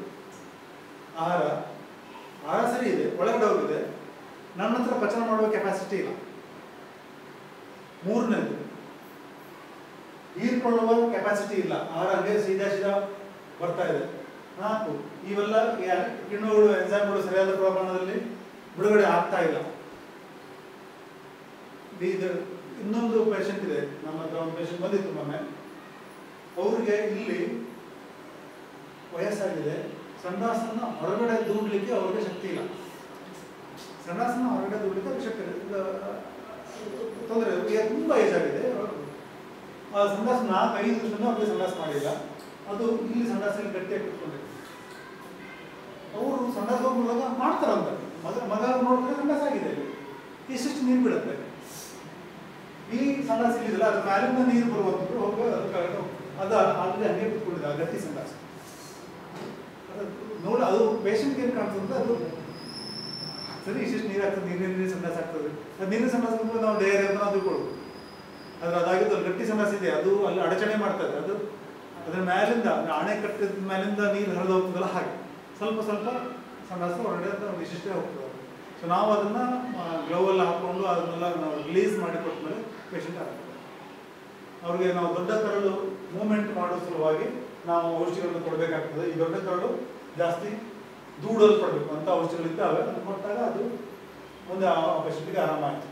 ಆಹಾರ ಸರಿ ಇದೆ, ಒಳಗಡೆ ಹೋಗಿದೆ, ನನ್ನ ಹತ್ರ ಪಚನ ಮಾಡುವ ಕೆಪಾಸಿಟಿ ಇಲ್ಲ. ಮೂರನೇದು ಹೀರ್ಕೊಳ್ಳುವ ಕೆಪಾಸಿಟಿ ಇಲ್ಲ, ಆಹಾರ ಹಂಗೆ ಸೀದಾ ಬರ್ತಾ ಇದೆ. 4 ಇವೆಲ್ಲ ಕಿಣ್ವಗಳು, ಎನ್ಸೈಮ್ಗಳು ಸರಿಯಾದ ಪ್ರಮಾಣದಲ್ಲಿ ಬಿಡುಗಡೆ ಆಗ್ತಾ ಇಲ್ಲ. ಇನ್ನೊಂದು ಪೇಷಂಟ್ ಇದೆ, ನಮ್ಮ ಹತ್ರ ಒಂದು ಪೇಷಂಟ್ ಬಂದಿತ್ತು ಮೊನ್ನೆ. ಅವ್ರಿಗೆ ಇಲ್ಲಿ ವಯಸ್ಸಾಗಿದೆ, ಸಂಡಾಸನ್ನ ಹೊರಗಡೆ ದೂಡ್ಲಿಕ್ಕೆ ಅವ್ರಿಗೆ ಶಕ್ತಿ ಇಲ್ಲ. ಸಂಡಾಸನ್ನ ಹೊರಗಡೆ ದೂಡ್ಲಿಕ್ಕೆ ಅವ್ರಿಗೆ ಶಕ್ತಿ ಇಲ್ಲ, ತೊಂದರೆ. ತುಂಬ ಏಜ್ ಆಗಿದೆ. ಆ ಸಂಡಾಸ 4-5 ವರ್ಷದಿಂದ ಅವ್ರಿಗೆ ಸಂಡಾಸ ಮಾಡಿಲ್ಲ. ಅದು ಇಲ್ಲಿ ಸಂಡಾಸಲ್ಲಿ ಗಟ್ಟಿಯಾಗಿ ಕುತ್ಕೊಂಡಿದೆ. ಅವರು ಸಂಡಾಸ ಹೋಗುವಾಗ ಮಾಡ್ತಾರಂತ, ಮಗ ನೋಡಿದ್ರೆ ಸಂಡಾಸ ಆಗಿದೆ, ಇಷ್ಟಿಷ್ಟು ನೀರು ಬಿಡುತ್ತೆ. ಈ ಸಂಡಾಸ ಇಲ್ಲಿದಲ್ಲ, ಅದ್ರ ಮ್ಯಾಲಿಂದ ನೀರು ಬರುವಂಥದ್ದು ಅದು ಆಲ್ರೆಡಿ ಹಂಗೆ ಕುತ್ಕೊಂಡಿದೆ, ಆ ಗಟ್ಟಿ ಸಂಡಾಸ. ನೋಡಿ ಅದು ಪೇಷಂಟ್ಗೆ ಏನು ಕಾಣ್ತದೆ, ಅದು ಸರಿ ಇಷ್ಟಿಷ್ಟು ನೀರು ಆಗ್ತದೆ, ನೀರಿನ ಸಂಡಾಸ ಆಗ್ತದೆ. ಅದು ನೀರಿನ ಸಂಡಾಸ ಬಂದರೆ ನಾವು ಡೈರಿ ಅಂತ ನಾವು ತಿಳ್ಕೊಳ್ಳೋದು. ಆದರೆ ಅದಾಗಿದ್ದು ಅಲ್ಲಿ ಗಟ್ಟಿ ಸಂಡಾಸ ಇದೆ, ಅದು ಅಲ್ಲಿ ಅಡಚಣೆ ಮಾಡ್ತದೆ. ಅದು ಅದರ ಮೇಲಿಂದ, ಅಣೆ ಕಟ್ಟಿದ ಮೇಲಿಂದ ನೀರು ಹರಿದು ಹೋಗ್ತದಲ್ಲ, ಹಾಗೆ ಸ್ವಲ್ಪ ಸಂಡಾಸ ಹೊರಗಡೆ ಅಂತ ವಿಶಿಷ್ಟ ಹೋಗ್ತದೆ. ಸೊ ನಾವು ಅದನ್ನು ಗ್ಲೌವೆಲ್ಲ ಹಾಕ್ಕೊಂಡು ಅದನ್ನೆಲ್ಲ ನಾವು ರಿಲೀಸ್ ಮಾಡಿ ಕೊಟ್ಟ ಮೇಲೆ ಪೇಷಂಟ್ ಆಗ್ತದೆ. ಅವ್ರಿಗೆ ನಾವು ದೊಡ್ಡ ಕರಳು ಮೂವ್ಮೆಂಟ್ ಮಾಡೋ ಸಲುವಾಗಿ ನಾವು ಔಷಧಿಗಳನ್ನು ಕೊಡಬೇಕಾಗ್ತದೆ. ಈ ದೊಡ್ಡ ಕರಳು ಜಾಸ್ತಿ ದೂಡಲ್ಪಡಬೇಕು ಅಂತ ಔಷಧಿಗಳಿದ್ದಾವೆ, ಅದು ಕೊಟ್ಟಾಗ ಅದು ಮುಂದೆ ಆ ಪೇಷಂಟಿಗೆ ಆರಾಮಾಯಿತು.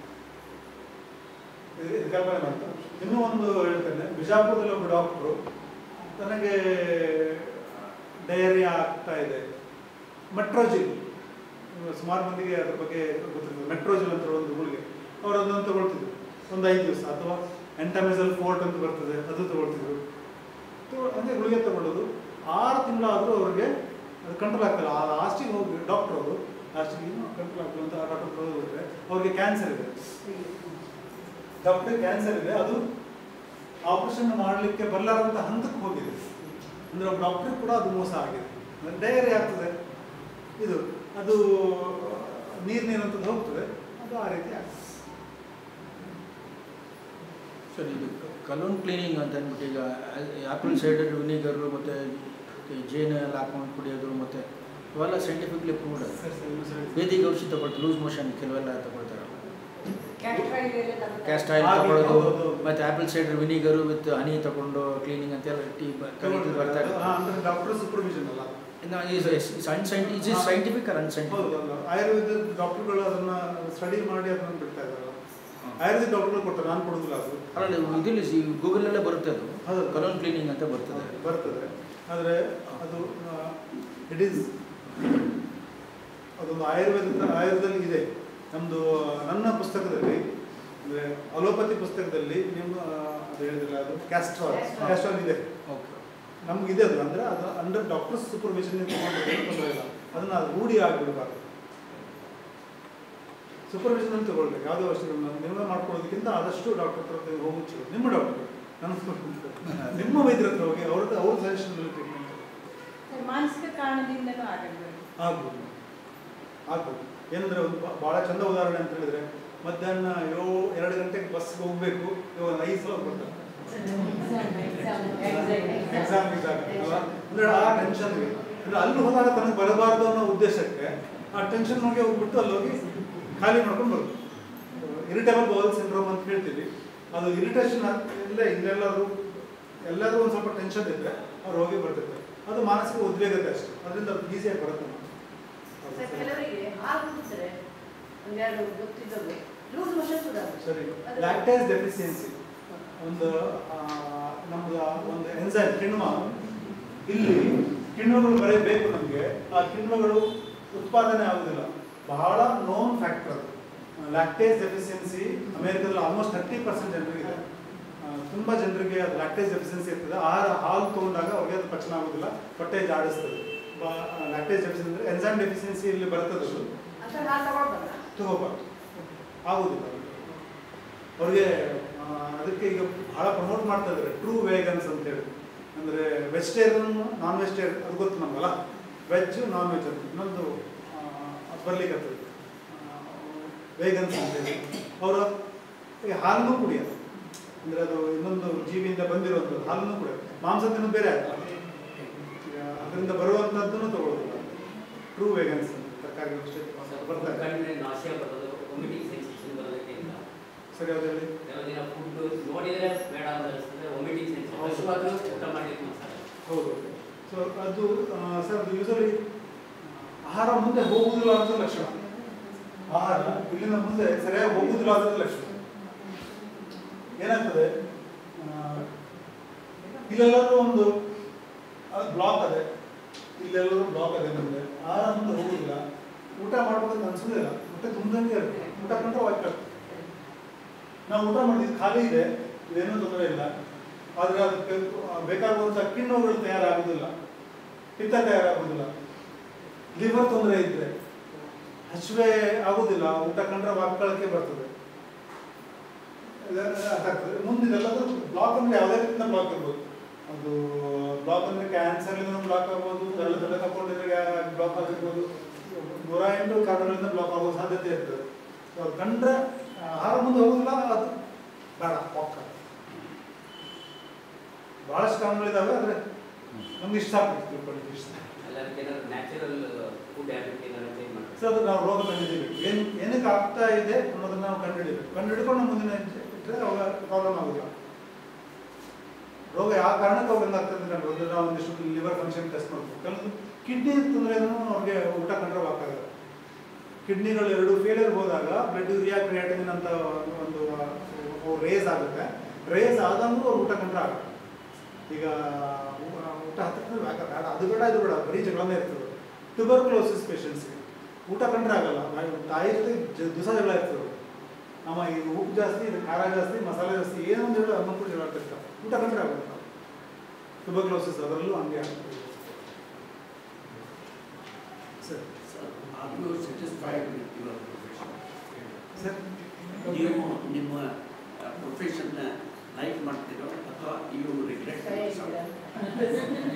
ಇದು ಕಲ್ಪನೆ ಮಾಡ್ತಾರೆ. ಇನ್ನೂ ಒಂದು ಹೇಳ್ತೇನೆ, ಬಿಜಾಪುರದಲ್ಲಿ ಒಬ್ಬ ಡಾಕ್ಟ್ರು ನನಗೆ ಡಯರಿಯಾ ಆಗ್ತಾ ಇದೆ, ಮೆಟ್ರೋಜಿಲ್, ಸುಮಾರು ಮಂದಿಗೆ ಅದ್ರ ಬಗ್ಗೆ ಗೊತ್ತಿರ್ತದೆ, ಮೆಟ್ರೋಜಿಲ್ ಅಂತ ಒಂದು ಗುಳಿಗೆ, ಅವರು ಅದನ್ನು ತಗೊಳ್ತಿದ್ರು ಒಂದು 5 ದಿವಸ. ಅಥವಾ ಎಂಟಮೆಸಲ್ ಫೋರ್ಟ್ ಅಂತ ಬರ್ತದೆ, ಅದು ತಗೊಳ್ತಿದ್ರು. ಅಂದರೆ ಗುಳಿಗೆ ತಗೊಳ್ಳೋದು 6 ತಿಂಗಳಾದರೂ ಅವ್ರಿಗೆ ಅದು ಕಂಟ್ರೋಲ್ ಆಗ್ತಲ್ಲ. ಆ ಲಾಸ್ಟಿಗೆ ಹೋಗಿ ಡಾಕ್ಟ್ರ್ ಅವರು ಲಾಸ್ಟಿಗೆ ಇನ್ನೂ ಕಂಟ್ರೋಲ್ ಆಗ್ತದೆ ಅಂತ ಆ ಡಾಕ್ಟರ್ ಹೋಗಿದ್ರೆ ಅವ್ರಿಗೆ ಕ್ಯಾನ್ಸರ್ ಇದೆ, ಡಾಕ್ಟ್ರಿಗೆ ಕ್ಯಾನ್ಸರ್ ಇದೆ, ಅದು ಆಪರೇಷನ್ ಮಾಡಲಿಕ್ಕೆ ಬರಲಾರಂಥ ಹಂತಕ್ಕೆ ಹೋಗಿದೆ. ಅಂದರೆ ಒಬ್ಬ ಡಾಕ್ಟ್ರಿಗೆ ಕೂಡ ಅದು ಮೋಸ ಆಗಿದೆ. ಡಯರಿ ಆಗ್ತದೆ, ಅದು ನೀರಿನೇನಂತದ್ದು ಹೋಗ್ತದೆ, ಅದು ಆ ರೀತಿ ಆಗ್ತದೆ. ಸರ್, ಇದು ಕಲೋನ್ ಕ್ಲೀನಿಂಗ್ ಅಂತ ಅಂದ್ಬಿಟ್ಟು ಈಗ ಆ್ಯಪಲ್ ಸೈಡರ್ ವಿನಿಗರು ಮತ್ತು ಜೇನು ಎಲ್ಲ ಹಾಕೊಂಡು ಕುಡಿಯೋದು, ಮತ್ತು ಇವೆಲ್ಲ ಸೈಂಟಿಫಿಕ್ಲಿ ಪ್ರೂವ್ಡ್. ಬೇದಿಗೆ ಔಷಧಿ ತಗೊಳ್ತಾರೆ, ಲೂಸ್ ಮೋಷನ್ ಕೆಲವೆಲ್ಲ ತಗೊಳ್ತಾರಲ್ಲ, ಕ್ಯಾಸ್ಟ್ ಆಯಿಲ್ ತಗೊಳ್ಳೋದು, ಮತ್ತು apple cider vinegar with honey ತಗೊಂಡು ಕ್ಲೀನಿಂಗ್ ಅಂತೆಲ್ಲ ಬರ್ತಾರೆ. ಡಾಕ್ಟರ್ ಸೂಪರ್ವಿಷನ್ ಅಲ್ಲ, ಸೈಂಟಿಫಿಕ್ ಆರ್ ಅನ್ಸೈಂಟಿಫಿಕ್? ಆಯುರ್ವೇದ ಡಾಕ್ಟರ್ಗಳು ಅದನ್ನು ಸ್ಟಡಿ ಮಾಡಿ ಅದನ್ನು ಬಿಡ್ತಾ ಇದ್ದಾರಲ್ಲ. ಆಯುರ್ವೇದ ಡಾಕ್ಟರ್ಗಳು ಕೊಡ್ತಾರೆ, ನಾನು ಕೊಡೋದಿಲ್ಲ. ಅದು ಅಲ್ಲ, ಇದರಲ್ಲಿ ಗೂಗಲಲ್ಲೇ ಬರುತ್ತೆ, ಅದು ಕಲೋನ್ ಕ್ಲೀನಿಂಗ್ ಅಂತ ಬರ್ತದೆ. ಆದರೆ ಅದು ಇಟ್ ಈಸ್ ಅದೊಂದು ಆಯುರ್ವೇದದಲ್ಲಿ ಇದೆ. ನನ್ನ ಪುಸ್ತಕದಲ್ಲಿ, ಅಂದರೆ ಅಲೋಪತಿ ಪುಸ್ತಕದಲ್ಲಿ ನಿಮ್ಮ ಅದು ಹೇಳಿದಿಲ್ಲ, ಅದು ಕ್ಯಾಸ್ಟ್ರಾಲ್ ಇದೆ. ನಮಗಿದೆ ಅದು ಅಂದರೆ ಅದು ಅಂಡರ್ ಡಾಕ್ಟರ್ಸ್ ಸೂಪರ್ವಿಷನ್ ತೊಗೊಂಡ್ರೆ ತೊಂದರೆ ಇಲ್ಲ, ಅದನ್ನು ರೂಢಿ ಆಗಿಬಿಡಬಾರ್ದು. ಸೂಪರ್ವಿಷನ್ ತಗೊಳ್ಬೇಕು. ಯಾವುದೇ ವಸ್ತುಗಳನ್ನ ನೀವೇ ಮಾಡ್ಕೊಳ್ಳೋದಕ್ಕಿಂತ ಆದಷ್ಟು ಡಾಕ್ಟರ್ ಹತ್ರ ಹೋಗಿ ನಿಮ್ಮ ಡಾಕ್ಟರ್ ನಿಮ್ಮ ವೈದ್ಯರ ಹತ್ರ ಹೋಗಿ ಅವ್ರ ಸಜೆಷನ್ ಟ್ರೀಟ್ಮೆಂಟ್ ಮಾನಸಿಕ ಕಾರಣದಿಂದಲೂ ಆಗ್ಬೋದು. ಏನಂದರೆ ಒಂದು ಭಾಳ ಚಂದ ಉದಾಹರಣೆ ಅಂತ ಹೇಳಿದ್ರೆ, ಮಧ್ಯಾಹ್ನ 2 ಗಂಟೆಗೆ ಬಸ್ಗೆ ಹೋಗ್ಬೇಕು, ಇವಾಗ 5 ಸಲ ಬರ್ತಾರೆ ಎಕ್ಸಾಮ್ ಇದ್ದಾಗ ಅಲ್ಲ, ಅಂದರೆ ಆ ಟೆನ್ಷನ್ಗೆ ಅಂದರೆ ಅಲ್ಲಿ ಹೋದಾಗ ತನಗೆ ಬರಬಾರ್ದು ಅನ್ನೋ ಉದ್ದೇಶಕ್ಕೆ ಆ ಟೆನ್ಷನ್ ಹೋಗಿ ಹೋಗ್ಬಿಟ್ಟು ಅಲ್ಲಿ ಹೋಗಿ ಖಾಲಿ ಮಾಡ್ಕೊಂಡು ಬರೋದು. ಇರಿಟೇಬಲ್ ಬೌಲ್ ಸಿಂಡ್ರೋಮ್ ಅಂತ ಹೇಳ್ತೀವಿ. ಅದು ಇರಿಟೇಷನ್ ಎಲ್ಲರೂ ಒಂದು ಸ್ವಲ್ಪ ಟೆನ್ಷನ್ ಇದ್ದರೆ ಅವ್ರು ಹೋಗಿ ಬರ್ತಿರ್ತಾರೆ. ಅದು ಮಾನಸಿಕ ಉದ್ವೇಗತೆ ಅಷ್ಟೇ, ಅದರಿಂದ ಅದು ಈಸಿಯಾಗಿ ಬರುತ್ತೆ. ಸರಿ, ಲ್ಯಾಕ್ಟೇಸ್ ಡೆಫಿಷಿಯನ್ಸಿ ಒಂದು ನಮ್ದು ಒಂದು ಎನ್ಸೈಮ್ ಕಿಣ್ವ, ಇಲ್ಲಿ ಕಿಣ್ವಗಳು ಬರೀಬೇಕು ನಮಗೆ, ಆ ಕಿಣ್ವಗಳು ಉತ್ಪಾದನೆ ಆಗುವುದಿಲ್ಲ. ಬಹಳ ನೋನ್ ಫ್ಯಾಕ್ಟರ್ ಅದು. ಲ್ಯಾಕ್ಟೇಸ್ ಡೆಫಿಷಿಯನ್ಸಿ ಅಮೆರಿಕದಲ್ಲಿ ಆಲ್ಮೋಸ್ಟ್ 30% ಜನರಿಗಿದೆ. ತುಂಬ ಜನರಿಗೆ ಅದು ಲ್ಯಾಕ್ಟೇಸ್ ಡೆಫಿಷಿಯನ್ಸಿ ಇರ್ತದೆ. ಹಾಲು ತೊಗೊಂಡಾಗ ಅವ್ರಿಗೆ ಅದು ಪಚನ ಆಗೋದಿಲ್ಲ, ಹೊಟ್ಟೆ ಜಾಡಿಸ್ತದೆ. ಲ್ಯಾಕ್ಟೇಸ್ ಡೆಫಿಷಿಯನ್ಸಿ ಅಂದರೆ ಎನ್ಸೈಮ್ ಡೆಫಿಷಿಯನ್ಸಿ ಇಲ್ಲಿ ಬರ್ತದೆ, ತಗೋಬಾರ್ದು, ಆಗೋದಿಲ್ಲ ಅವ್ರಿಗೆ. ಅದಕ್ಕೆ ಈಗ ಬಹಳ ಪ್ರಮೋಟ್ ಮಾಡ್ತಾ ಇದ್ದಾರೆ ಟ್ರೂ ವೇಗನ್ಸ್ ಅಂತೇಳಿ. ಅಂದರೆ ವೆಜಿಟೇರಿಯನ್ ನಾನ್ ವೆಜಿಟೇರಿಯನ್ ಅದು ಗೊತ್ತು ನಮಗಲ್ಲ, ವೆಜ್ ನಾನ್ ವೆಜ್ ಅಂತ ಇನ್ನೊಂದು ಬರ್ಲಿಕ್ಕೆ ವೇಗನ್ಸ್ ಅಂತೇಳಿ. ಅವರ ಹಾಲನ್ನು ಕುಡಿಯೋದು, ಅಂದರೆ ಅದು ಇನ್ನೊಂದು ಜೀವಿಯಿಂದ ಬಂದಿರುವಂಥದ್ದು ಹಾಲನ್ನು ಕುಡಿಯೋದು. ಮಾಂಸ ತಿನ್ನೋದು ಬೇರೆ ಆಗ್ತದೆ, ಅದರಿಂದ ಬರುವಂಥದ್ದನ್ನು ತಗೊಳ್ಳೋದಿಲ್ಲ. ಟ್ರೂ ವೇಗನ್ಸ್ ಅಂತ ತರಕಾರಿ ಬರ್ತಾರೆ. ಸರಿ, ಅದರಲ್ಲಿ ಹೌದು. ಸೊ ಅದು ಸರ್, ಅದು ಯೂಸಲಿ ಆಹಾರ ಮುಂದೆ ಹೋಗುವುದಿಲ್ಲ ಅನ್ನೋದು ಲಕ್ಷಣ. ಆಹಾರ ಇಲ್ಲಿಂದ ಮುಂದೆ ಸರಿಯಾಗಿ ಹೋಗುವುದಿಲ್ಲ ಅನ್ನೋದು ಲಕ್ಷಣ. ಏನಾಗ್ತದೆ, ಇಲ್ಲೆಲ್ಲರೂ ಒಂದು ಬ್ಲಾಕ್ ಅದೇ, ಇಲ್ಲೆಲ್ಲರೂ ಬ್ಲಾಕ್ ಅದೇ, ಮುಂದೆ ಆಹಾರ ಮುಂದೆ ಹೋಗುದಿಲ್ಲ. ಊಟ ಮಾಡ್ಬೇಕಂತ ಅನ್ಸೋದಿಲ್ಲ, ಊಟ ತುಂಬ್ದಂಗೆ ಇರುತ್ತೆ. ಊಟ ಕಂಡ್ರೆ ವಾಯ್ಕ್ ಆಗ್ತದೆ. ನಾವು ಊಟ ಮಾಡಿದ್ದು ಖಾಲಿ ಇದೆ, ಇದೇನೂ ತೊಂದರೆ ಇಲ್ಲ, ಆದರೆ ಅದಕ್ಕೆ ಬೇಕಾಗುವಂಥ ಕಿಣ್ವಗಳು ತಯಾರಾಗುವುದಿಲ್ಲ, ಪಿತ್ತ ತಯಾರಾಗುವುದಿಲ್ಲ. ಲಿವರ್ ತೊಂದರೆ ಇದ್ದರೆ ಹಸಿವೆ ಆಗುವುದಿಲ್ಲ, ಊಟ ಕಂಡ್ರೆ ವಾಕ್ಕೊಳ್ಳೋಕ್ಕೆ ಬರ್ತದೆ, ಅದಾಗ್ತದೆ. ಮುಂದಿದೆಲ್ಲದೂ ಬ್ಲಾಕ್ ಅಂದರೆ ಯಾವುದೇ ರೀತಿಯಿಂದ ಬ್ಲಾಕ್ ಇರ್ಬೋದು. ಅದು ಬ್ಲಾಕ್ ಅಂದರೆ ಕ್ಯಾನ್ಸರ್ಲಿಂದ ಬ್ಲಾಕ್ ಆಗ್ಬೋದು, ತಲೆ ತಗೊಂಡಿದ್ರೆ ಬ್ಲಾಕ್ ಆಗಿರ್ಬೋದು, 108 ಕಾರಣಗಳಿಂದ ಬ್ಲಾಕ್ ಆಗೋ ಸಾಧ್ಯತೆ ಇರ್ತದೆ. ಅದು ಕಂಡ್ರೆ ಆಹಾರ ಮುಂದೆ ಹೋಗೋದಿಲ್ಲ, ಅದು ಬೇಡ ವಾಕ್. ಭಾಳಷ್ಟು ಕಾರಣಗಳಿದ್ದಾವೆ, ಆದರೆ ನಮ್ಗೆ ಇಷ್ಟ ಆಗ್ತದೆ ತಿಳ್ಕೊಳ್ಳಿ ಇಷ್ಟ. ಸೊ ಅದು ನಾವು ರೋಗ ಕಂಡಿದ್ದೀವಿ, ಏನಕ್ಕೆ ಆಗ್ತಾ ಇದೆ ಅನ್ನೋದನ್ನ ನಾವು ಕಂಡುಹಿಡ್ಕೊಂಡು ಮುಂದಿನ ಇಟ್ಟರೆ ಅವಾಗ ಪ್ರಾಬ್ಲಮ್ ಆಗೋದಿಲ್ಲ. ರೋಗ ಯಾವ ಕಾರಣಕ್ಕೆ ಅವ್ರಿಗೆ ಆಗ್ತದೆ ಕಂಡು ನಾವು ಒಂದಿಷ್ಟು ಲಿವರ್ ಫಂಕ್ಷನ್ ಟೆಸ್ಟ್ ಮಾಡ್ತೀವಿ. ಕೆಲವು ಕಿಡ್ನಿ ತೊಂದರೆನೂ ಅವ್ರಿಗೆ ಊಟ ಕಂಡ್ರೆ ವಾಕಾಗಲ್ಲ. ಕಿಡ್ನಿಗಳು 2 ಫೇಲಿಯರ್ ಹೋದಾಗ ಬ್ಲಡ್ ಯೂರಿಯಾ ಕ್ರಿಯಾಟಿನಿನ್ ಅಂತ ಒಂದು ರೇಸ್ ಆಗುತ್ತೆ. ರೇಸ್ ಆದಂಗೂ ಅವ್ರು ಊಟ ಕಂಡ್ರೆ ಆಗುತ್ತೆ. ಈಗ ಊಟ ಹತ್ತಿರ ಬೇಡ, ಅದು ಬೇಡ ಇದು ಬೇಡ, ಬರೀ ಜಗಳನೇ ಇರ್ತದೆ. ಟ್ಯೂಬರ್ಕ್ಲೋಸಿಸ್ ಪೇಷಂಟ್ಸ್ಗೆ ಊಟ ಕಂಡ್ರೆ ಆಗಲ್ಲ, ತಾಯಿ ಜೊತೆ ದಿವಸ ಜಗಳ ಇರ್ತದೆ. ನಮ್ಮ ಈ ಉಪ್ಪು ಜಾಸ್ತಿ, ಇದು ಖಾರ ಜಾಸ್ತಿ, ಮಸಾಲೆ ಜಾಸ್ತಿ, ಏನೊಂದು ಹೇಳೋ ಅನ್ನೋಕ್ಕೂ ಜಗಳ ಆಗ್ತಿರ್ತಾರೆ. ಊಟ ಕಂಡ್ರೆ ಆಗುತ್ತೆ. ಟ್ಯೂಬರ್ಕ್ಲೋಸಿಸ್ ಅದರಲ್ಲೂ ಹಂಗೆ ಆಗ್ತದೆ. Sir, are you satisfied with your profession? Sir, ನೀವು ನಿಮ್ಮ ಪ್ರೊಫೆಷನ್ನ ಲೈಕ್ ಮಾಡ್ತೀರೋ ಅಥವಾ you regret?